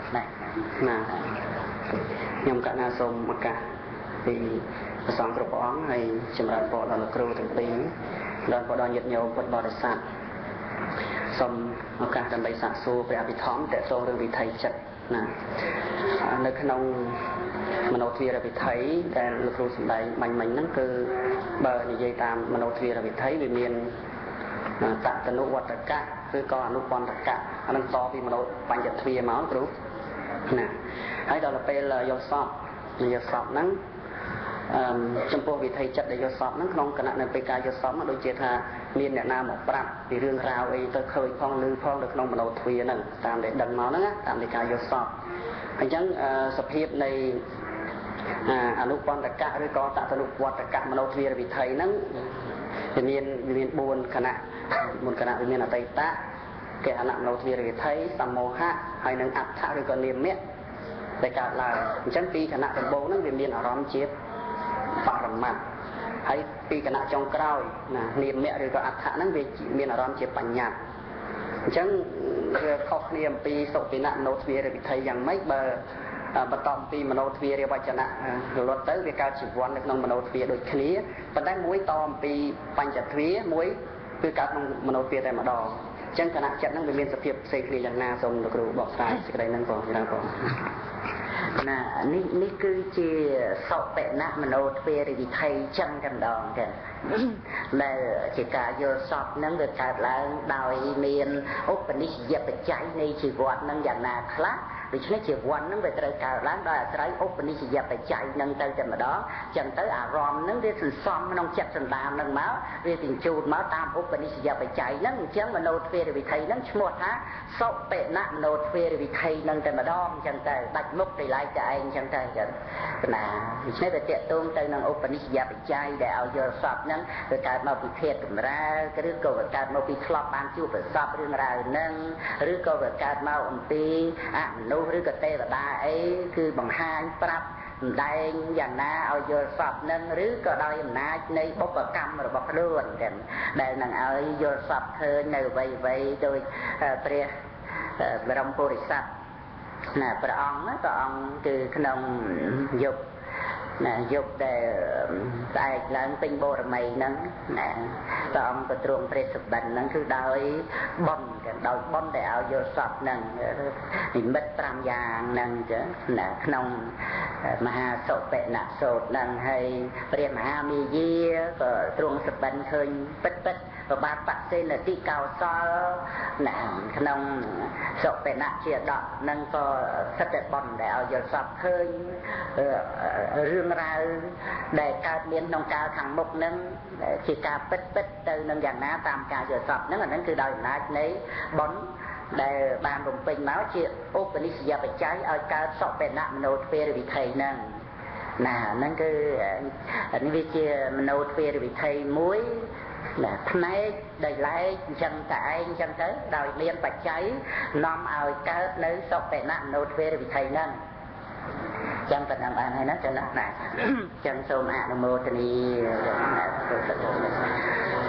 Speaker 1: ខ្ញុំកណាសូមឱកាសពីព្រះសង្ឃគ្រប់ព្រះអង្គហើយចម្រើនពរដល់លោកគ្រូទាំងពីរដល់បដញាតិញោមពុទ្ធបរិស័ទសូមឱកាសដើម្បីសាកសួរព្រះអភិធម្មតេតងរឿងវិថីចិត្តណានៅក្នុងមនោទ្វារវិថីដែលលោកគ្រូសម្ដែងមិញហ្នឹងគឺបើនិយាយតាមមនោទ្វារវិថីវាមានតតនុវត្តកៈឬក៏អនុបន្តកៈអានឹងតពីមនោបញ្ញទ្វាមកគ្រូណាហើយដល់ពេលយកសពហ្នឹងចំពោះវិថីចិត្តដែលយកសពហ្នឹងក្នុងគណៈនៅពេលការយកសពដូចជាថាមានអ្នកណាមកប្រាប់ពីរឿងរ៉ាវអីទៅឃើញផងឮផងនៅក្នុងមនោទ្វាហ្នឹងតាមដែលដឹងមកហ្នឹងតាមនៃការយកសពអញ្ចឹងសភាពនៃអនុបន្តកៈឬក៏តតនុវត្តកៈមនោទ្វារវិថីហ្នឹងវាមាន4គណៈមុនគណៈវាមានអតីតៈគេអនមនោទ្វារវិថីសមោហៈហើយនឹងអដ្ឋឬក៏នាមៈដែលកើតឡើងអញ្ចឹងពីគណៈដំបូងហ្នឹងវាមានអារម្មណ៍ជាបរមត្តហើយពីគណៈចុងក្រោយណានាមៈឬក៏អដ្ឋហ្នឹងវាមានអារម្មណ៍ជាបញ្ញត្តិអញ្ចឹងវាខុសគ្នាអំពីសុពិណៈមនោទ្វារវិថីយ៉ាងម៉េចបើបន្តអំពីមនោទ្វារវចនៈរត់ទៅវាកើតជីវ័ននៅក្នុងមនោទ្វារដូចគ្នាប៉ុន្តែមួយតអំពីបញ្ចទ្វារមួយគឺកើតក្នុងមនោទ្វារតែម្ដងអញ្ចឹងគណៈចិត្តហ្នឹងវាមានសភាពផ្សេងគ្នាយ៉ាងណាសូមលោកគ្រូបកស្រាយសេចក្តីហ្នឹងផងច្រើនផងណានេះគឺជាសុបិណៈមនោទ្វារវិថីចឹងតែម្ដងចឹងដែលជាការយល់សពហ្នឹងវាកើតឡើងដោយមានឧបនិស្សយបច្ច័យនៃជីវិតហ្នឹងយ៉ាងណាខ្លះដូច្នេះជីវិតហ្នឹងវាត្រូវកើតឡើងដោយអាស្រ័យឧបនិស្សយបច្ច័យហ្នឹងទៅតែម្ដងចឹងទៅអារម្មណ៍ហ្នឹងវាសន្សំក្នុងចិត្តសន្តានហ្នឹងមកវាបញ្ជូនមកតាមឧបនិស្សយបច្ច័យហ្នឹងអញ្ចឹងមនោទ្វារវិថីហ្នឹងឈ្មោះថាសុបិណៈមនោទ្វារវិថីហ្នឹងតែម្ដងអញ្ចឹងទៅដាច់មុខទៅឡែកតែឯងអញ្ចឹងទៅចឹងណាដូច្នេះវាតេតងទៅនឹងឧបនិស្សយបច្ច័យដែលឲ្យយល់សពហ្នឹងវាកើតមកពីធាតុកម្រាលឬក៏វាកើតមកពីធ្លាប់បានជួបប្រសពរឿងរ៉ាវហ្នឹងឬក៏វាកើតមកអំពីអមនុស្សឬក៏ទេវតាអីគឺបង្ហាញប្រាប់សម្ដែងយ៉ាងណាឲ្យយល់សពនឹងឬក៏ដោយអំណាចនៃបុព្វកម្មរបស់ខ្លួនទាំងដែលនឹងឲ្យយល់សពឃើញនៅអ្វីដោយព្រះបរមពុរិស័ទណាព្រះអង្គគឺក្នុងយុគណាយុគដែលស្អែកឡើងពេញបរមីហ្នឹងណាព្រះអង្គក៏ទ្រង់ព្រះសុបិនហ្នឹងគឺដោយបុណ្យដោយបុណ្យដែលឲ្យយល់សពហ្នឹងនិមិត្ត5យ៉ាងហ្នឹងចឹងណាក្នុងមហាសុបិណៈសូត្រហ្នឹងហើយព្រះមហាមាយាក៏ទ្រង់សុបិនឃើញពិតប្របាទបសេនតិកោសលណាក្នុងសុបិណៈជាដកហ្នឹងក៏សិតតែបុណ្យដែលឲ្យយល់សពឃើញរឿងរ៉ាវដែលកើតមានក្នុងកាលខាងមុខហ្នឹងជាការពិតទៅនឹងយ៉ាងណាតាមការយល់សពហ្នឹងអាហ្នឹងគឺដោយអំណាចនៃបុណ្យដែលបានរំពេញមកជាឧបនិស្សយបច្ច័យឲ្យកើតសុបិណៈមនោទ្វារវិថីហ្នឹងណាហ្នឹងគឺនេះវាជាមនោទ្វារវិថីមួយណាផ្នែកដែលឡែកអញ្ចឹងតែឯងអញ្ចឹងទៅដោយមានបច្ច័យនាំឲ្យកើតនៅសុបិណៈមនោទ្វារវិថីហ្នឹងចឹងប៉ុណ្ណឹងបានហើយណាចឹងណាចឹងសូមអនុមោទនា